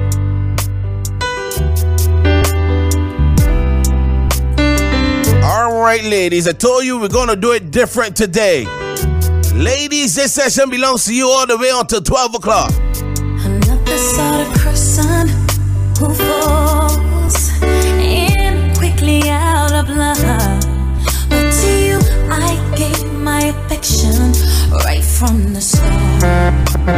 All right, ladies, I told you we're going to do it different today. Ladies, this session belongs to you all the way until twelve o'clock. I'm not the sort of person who falls in quickly out of love. But to you, I gave my affection right from the start.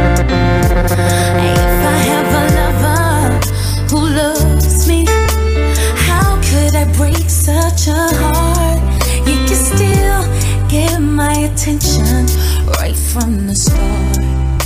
If I have a lover who loves me, how could I break such a heart? You can still get my attention right from the start.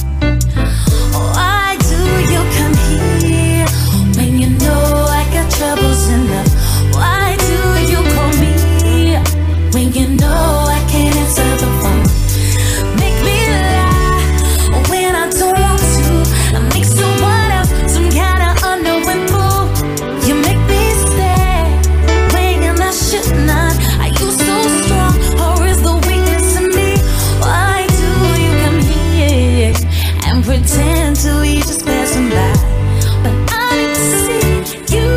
Why do you come here when you know I got troubles enough? Why do you call me when you know I can't answer the phone? Make me lie when I don't want to. I make someone else some kind of unknowing fool. You make me stay when I should not. Are you so strong or is the weakness in me? Why do you come here and pretend to be just passing by? But I need to see you,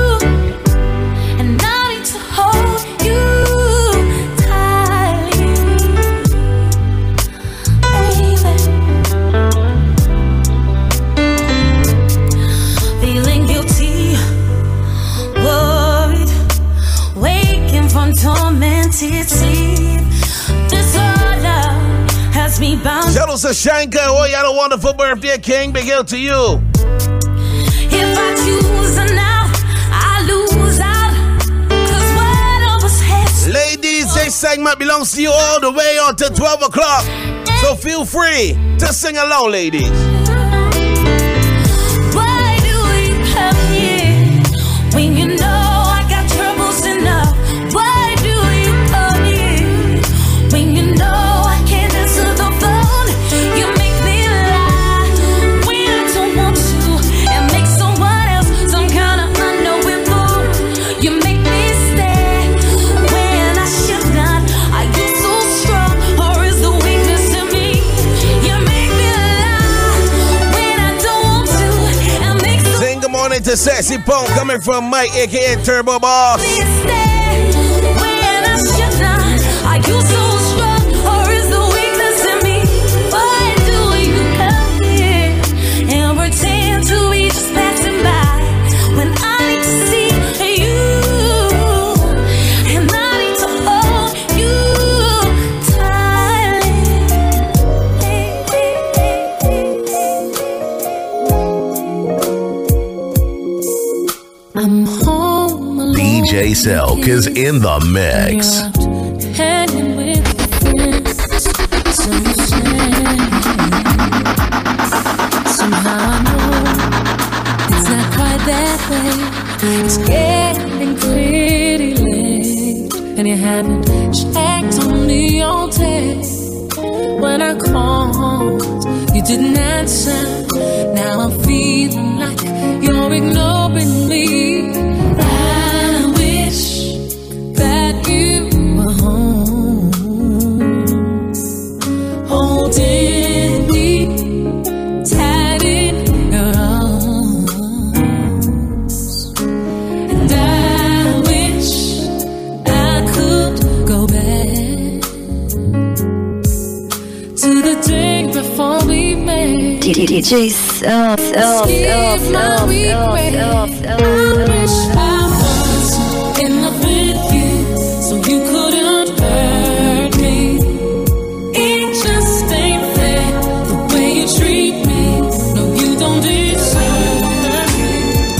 and I need to hold you tightly, baby. Feeling guilty, worried, waking from tormented sleep. This all love has me bound. Shout out to Shanka. Oh, you had a wonderful birthday, King. Big hail to you. If I choose now, I lose out. Cause one of us has. Ladies, this segment belongs to you all the way until twelve o'clock. So feel free to sing along, ladies. Why do you come here when you know I got troubles enough? Why do you come here when you know I can't answer the phone? You make me lie when I don't want to, and make someone else some kind of unknowing fool. You make me stay when I should not. Are you so strong or is the weakness in me? You make me lie when I don't want to, and make someone Sing good morning to Sexy Punk coming from Mike, aka Turbo Boss. stay when I should not. Are you so strong or is the weakness in me? Why do you come here and pretend to be just passing by when I need to see you, and I need to hold you tightly? I'm home alone. D J Silk is in the mix. Hanging with friends, so sad. Somehow I know it's not quite that way. It's getting pretty late, and you hadn't checked on the old text. When I called, you didn't answer. Now I'm feeling like you're ignoring me. I wish that you were home, holding me tight in your arms. And I wish I could go back to the day before we met. D J Self, Self, Self, Self, Self, Self, Self. I wish I was in love with you, so you couldn't hurt me. It just ain't fair the way you treat me. No, you don't deserve me.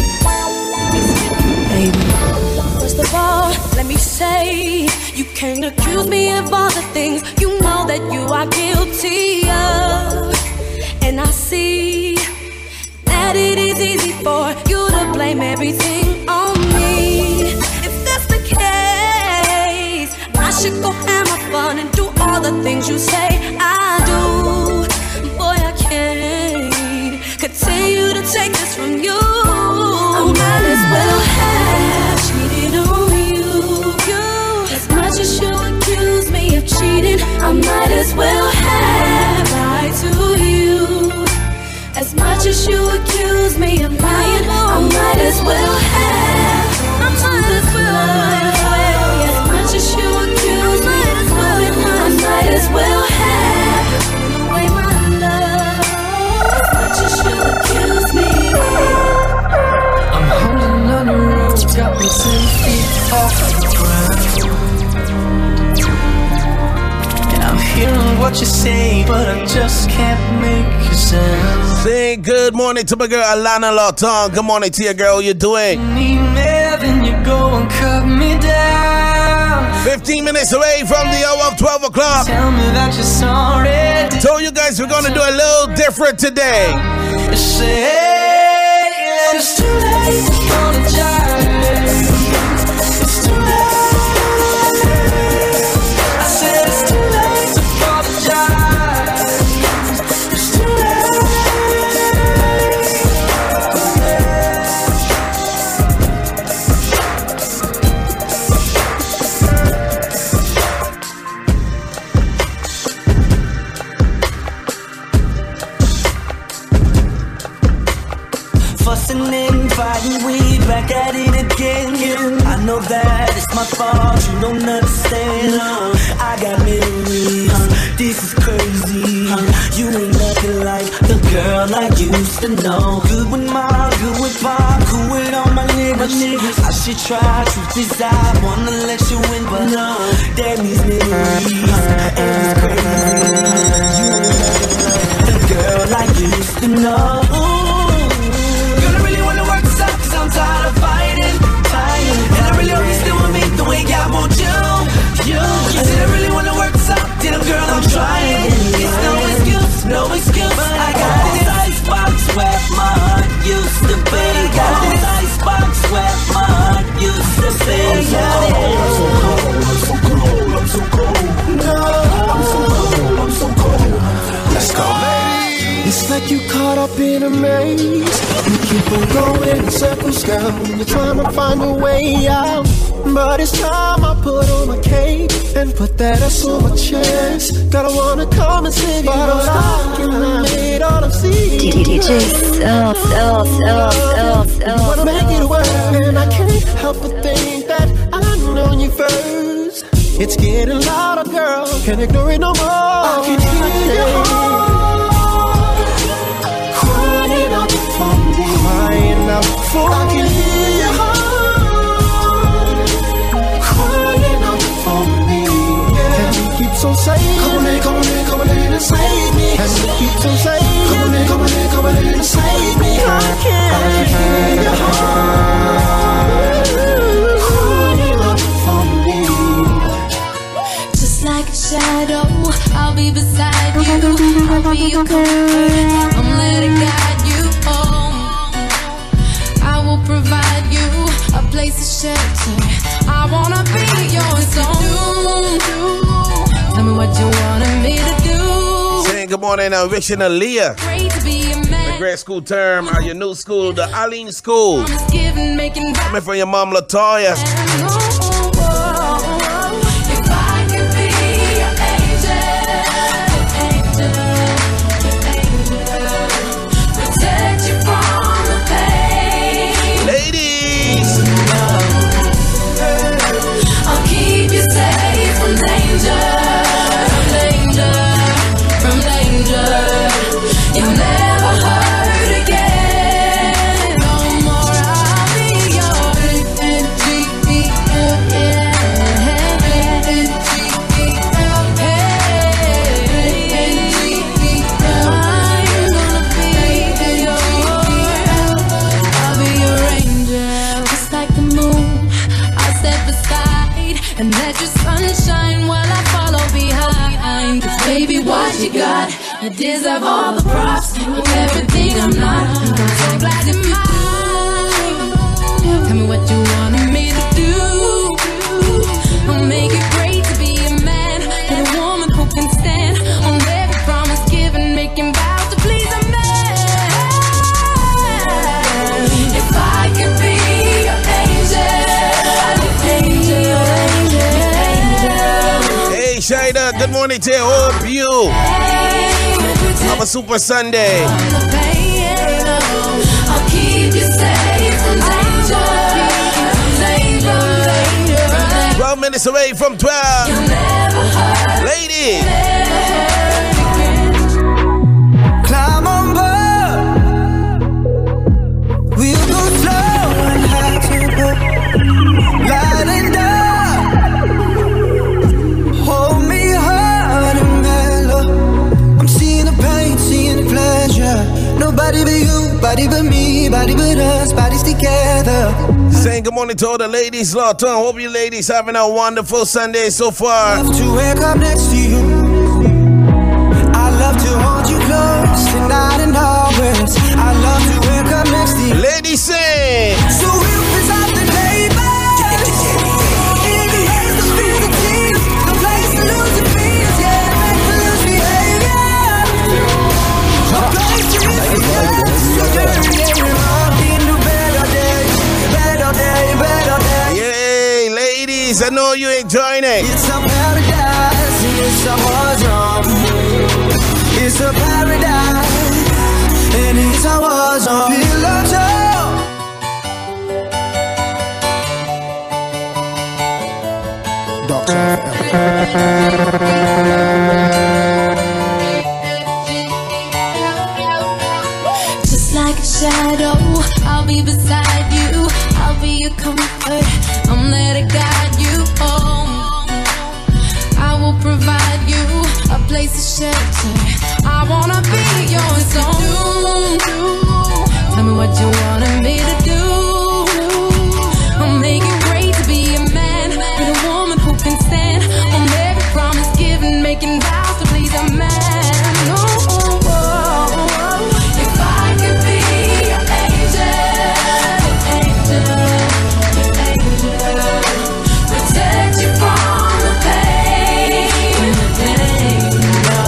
Baby, first of all, let me say, you can't accuse me of all the things you know that you are guilty of. And I see that it is easy for you to blame everything on me. If that's the case, I should go have my fun and do all the things you say I do. Boy, I can't continue to take this from you. I might as well have cheated on you. you. As much as you accuse me of cheating, I might as well have lied to you. As much as you accuse me of lying, I might as well have. I might as well. As much as you accuse me of lying, I might as well have. Thrown away my love. As much as you accuse me. I'm holding on the road, got me ten feet off the ground. And I'm hearing what you say, but I just can't make you sound. Say good morning to my girl Alana Lawton. Good morning to your girl. How you doing? Need me, then you go and cut me down. fifteen minutes away from the hour of twelve o'clock. Tell me that you're sorry. Told you guys we're gonna do a little different today. Say it's too late to apologize. It's too late. I said it's too late to apologize. It's too late. Fussing and fighting, we back at it again. I know that it's my fault, you don't understand. uh, I got memories, uh, this is crazy. uh, You ain't nothing like the girl I used to know. Good with mom, good with pop, cool with all my niggas. I should try, truth is I wanna let you in, but no, damn these memories, uh, and it's crazy. You ain't nothing like the girl I used to know. I'm tired of fighting, fighting. And I really hope you still want me the way I want you. You, you said I really wanna work this out. Damn girl, I'm trying. It's no excuse, no excuse. But I got this icebox where my heart used to be. Got this icebox where my heart used to be. I'm so cold, I'm so cold, I'm so cold. No, I'm so cold, I'm so cold. Let's go. It's like you caught up in a maze. You keep on going in circles, girl. You're trying to find a way out. But it's time I put on my cape and put that ass on my chest. Gotta wanna come and save you, but I'm stuck in the middle of sea. D J Self, Self, Self, Self, Self. Wanna make it work, and I can't help but think that I've known you first. It's getting louder, girl. Can't ignore it no more. I can hear your heart. Crying out for me, crying out for me. I can hear your heart crying out for me. Yeah. And he keeps on saying, come on in, come on in, come on in and save me. And he keeps on saying, come on in, come on in, come on in and save me. I can, I can hear your heart crying out for me. Just like a shadow, I'll be beside you. I'll be your comfort. I'm letting guide you home. I will provide you a place to shelter. I wanna be your zone. Saying good morning, uh, wishing Aaliyah Great to be a the man. grade school term or your new school, the Aline School. Giving, making Coming from your mom, Latoya. If I could be your angel, angel, angel, protect you from the pain. Ladies, I'll keep you safe from danger, from danger, from danger. You'll never hurt again. No more, I'll be yours. I'll be your angel, just like the moon. I'll step aside and let your sunshine while I follow behind. 'Cause baby, what you got? I deserve all the props of everything I'm not. I'm so glad you're mine. Tell me what you wanted me to do. I'll make it great to be a man and a woman who can stand on every promise given, making vows to please a man. If I could be your angel, angel, angel. hey Shida, good morning to you. Hope you have a super Sunday. I'll keep you safe from danger, danger, danger. twelve minutes away from twelve. Ladies, Climb on board. We'll go slow and high tempo, light and dark. Hold me hard and mellow. I'm seeing the pain, seeing the pleasure. Nobody but you, body but me, body but us, bodies together. saying good morning to all the ladies, Lawton. Hope you ladies having a wonderful Sunday so far. Love to wake up next to you. I love to hold you close tonight and always. I love to wake up next to you. Ladies, sing. So we'll piss off the neighbors. In the hands to feel the tears. No place to lose your fears. Yeah, make to lose behavior. A place to lose fears. So dirty, yeah, into better days. Better day, better day. Yay, ladies, I know you enjoying it. It's a paradise. It's a war zone. It's a paradise. And it's a war zone. Feel the tone. Just like a shadow, I'll be beside you. I'll be your comfort. I'm there to guide you home. I will provide you a place to shelter. I wanna be your zone. Tell me what you wanted me to do. I'll make it great to be a man with a woman who can stand on every promise given, making vows to please a man. Oh, oh, oh. If I could be your angel, angel, angel, protect you from the pain, danger.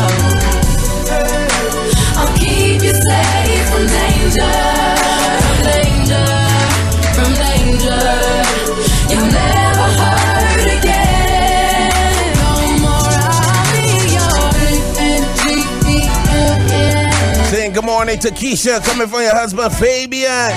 I'll keep you safe from danger, danger, from danger. You'll never hurt again. No more, I'll be yours. Saying good morning to Keisha, coming from your husband, Fabian.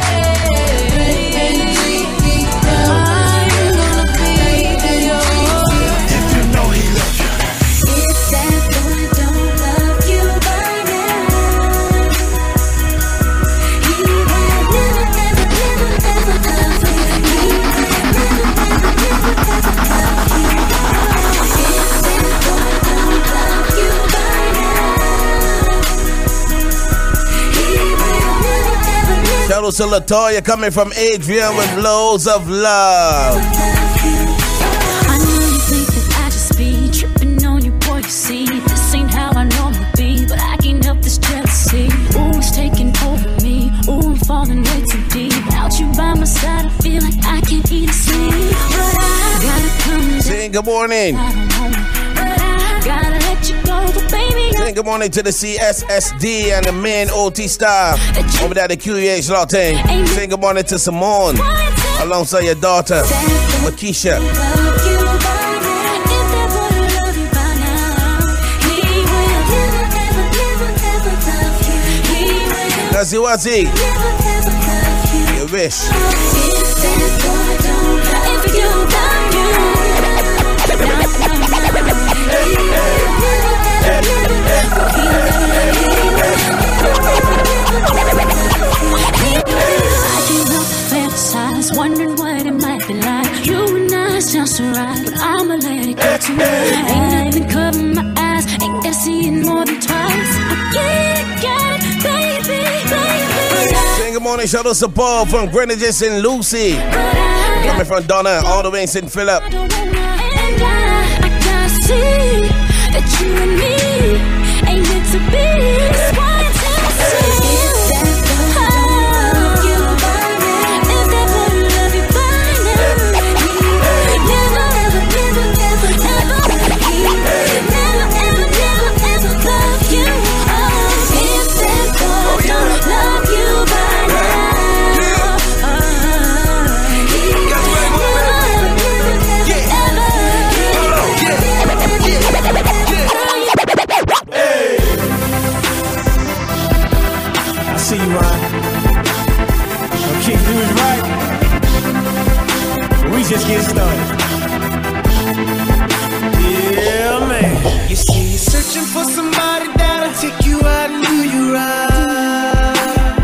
Shout out to Latoya coming from Adrian with loads of love. I know you think that I just be tripping on you, boy. You see, this ain't how I normally be, but I can't help this jealousy. Ooh, it's taking over me. Ooh, I'm falling way too deep. Without you by my side, I feel like I can't eat or sleep. But I gotta come down. Saying good morning. I don't want it, but I gotta let you go, but baby, I Saying good morning to the C S S D and the main O T star over there at the Q E H Lotting. Saying good morning to Simone alongside your daughter, Makisha. Nazi Wazi, you wish. Wondering what it might be like. You and I sound so right, but I'ma let it go tonight. Ain't even cover my eyes, ain't gotta see it more than twice. I get it, got it, baby, baby. Saying good morning, shout out to Paul from Greenwich and Lucy. Coming from Donna, all the way in Saint Philip. And I, I gotta see that you and me ain't meant to be. That's why it's Tennessee. See you, Ron. Okay, do it right. We just getting started. Yeah, man. You see, you're searching for somebody that'll take you out and do you right.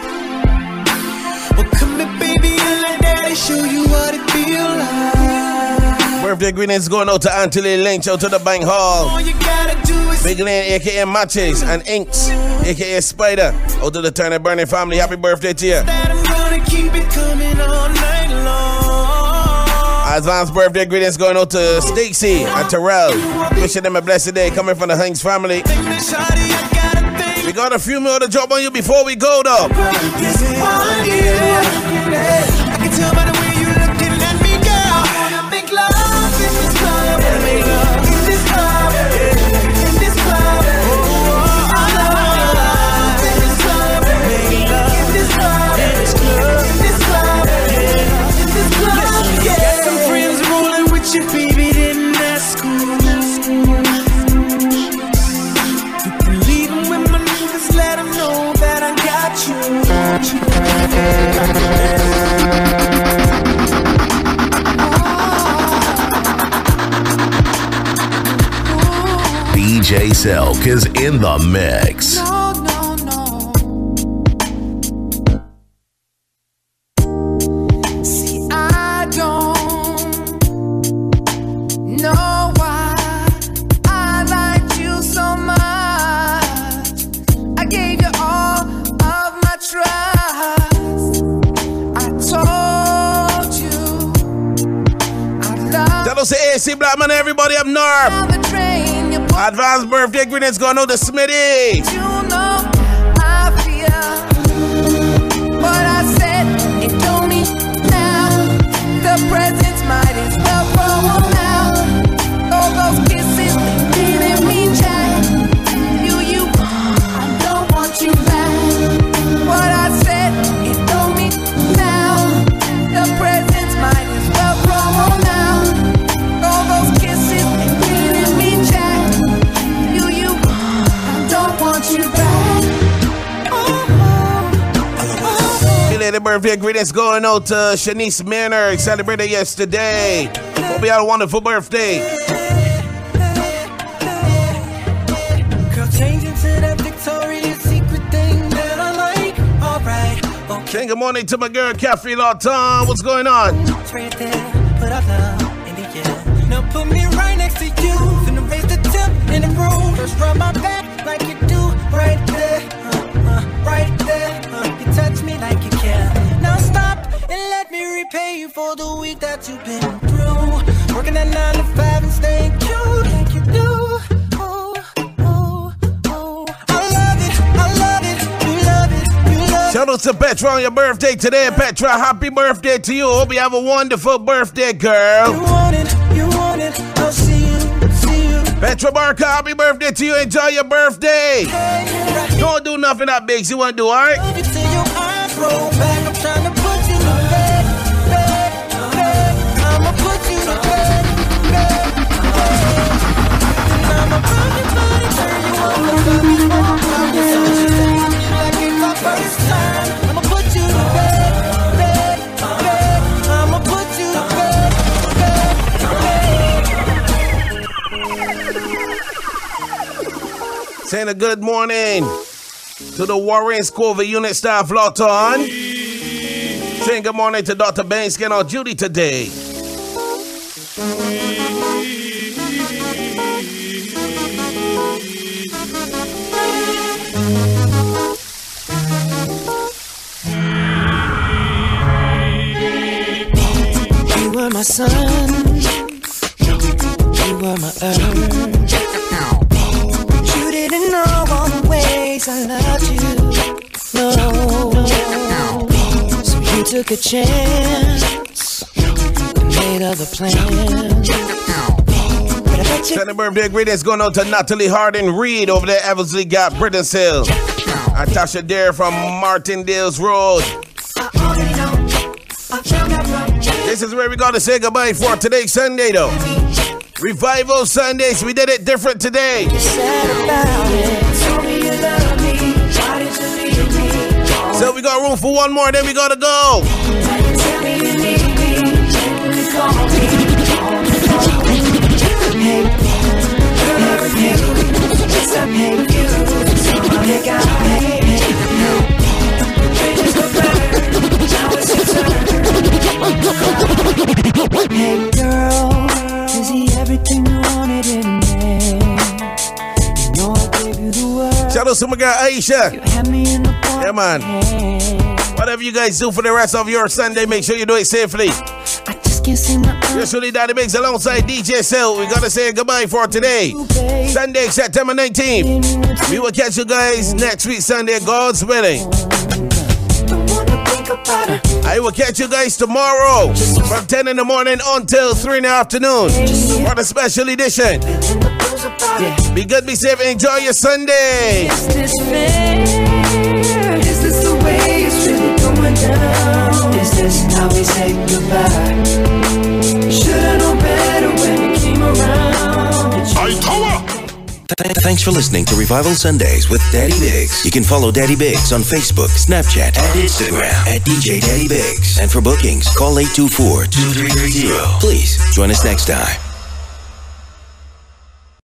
Well, come here, baby, and let daddy show you what it feel like. Birthday greetings going out to Anthony Lynch, out to the Bank Hall. All you gotta do is Big Lane, aka Matches, and Inks, aka Spider. Out to the Turner Burning family. Happy birthday to you. that I'm gonna keep it coming all night long. Advanced birthday greetings going out to Stacy and Terrell. Wishing them a blessed day coming from the Hanks family. We got a few more to drop on you before we go though. This is one, yeah. I can tell by the way you're looking at me, girl. I wanna make love in this club. I wanna make love in this club. In this club. Oh, I love love in this club. Make love in this club. In this club. In this club. Yeah. In this club. Yeah. Got some friends rolling with you, baby. Didn't ask school. You can leave them with my niggas. Let them know that I got you. D J Selk is in the mix. No, no, no. See, I don't know why I liked you so much. I gave you all of my trust. I told you I love That'll say A C Blackman, everybody up north. the train. You Advanced birthday greetings going out to Smitty. You know I feel what I said. It told me now. The presents might as well go now. All those kisses, they didn't mean jack. You, you, I don't want you back. What I said, it told me now. The presents might as well go now. All those kisses, they didn't mean jack. You, you, I don't want you back. Belated birthday greetings going out to Shanice Manor, celebrated yesterday. Hope you had a wonderful birthday. Girl, change into that Victoria's Secret thing that I like. Alright, okay. Saying good morning to my girl, Cafe Lawton. What's going on? It's right there, put our love in the air. Now put me right next to you. Finna raise the temp in the room. Just rub my back like you do. Right there, uh, uh, right there. Uh, you touch me like you care. Now stop and let me repay you for the week that you've been through. Working at nine to five and staying cute like you do. Oh, oh, oh. I love it, I love it, you love it, you love it. Shout out to Petra on your birthday today. Petra, happy birthday to you. Hope you have a wonderful birthday, girl. You want it, you want it. I'll see you, see you Petra Barker, happy birthday to you. Enjoy your birthday. Don't do nothing that big. You want to do, all right? Saying a good morning to the Warren Scoville unit staff locked on. Saying good morning to Doctor Bainskin on duty today. You were my sun, you were my earth. You didn't know all the ways I loved you, no. So you took a chance and made other plans. Happy birthday greetings going out to Natalie Harding Reed over there, Eversley Gap, Britain's Hill. And Tasha Dare from Martindale's Road. This is where we gotta say goodbye for today's Sunday though. Revival Sundays, we did it different today. So we got room for one more, then we gotta go. Hey girl, is he everything you wanted in me? You know I gave you the word. Shout out to my girl Aisha. You had me in the yeah, man. Whatever you guys do for the rest of your Sunday, make sure you do it safely. I just can't see my Usually Daddy Biggs alongside D J Cell. We gotta say goodbye for today. Sunday, September nineteenth. We will catch you guys next week, Sunday, God's willing. I will catch you guys tomorrow from ten in the morning until three in the afternoon for the special edition. Be good, be safe, enjoy your Sunday. Is this fair? Is this the way it's really going down? Is this how we say goodbye? Should've known better when you came around. I tower! Thanks for listening to Revival Sundays with Daddy Biggs. You can follow Daddy Biggs on Facebook, Snapchat, and Instagram at D J Daddy Biggs. And for bookings, call eight two four, two three three zero. Please join us next time.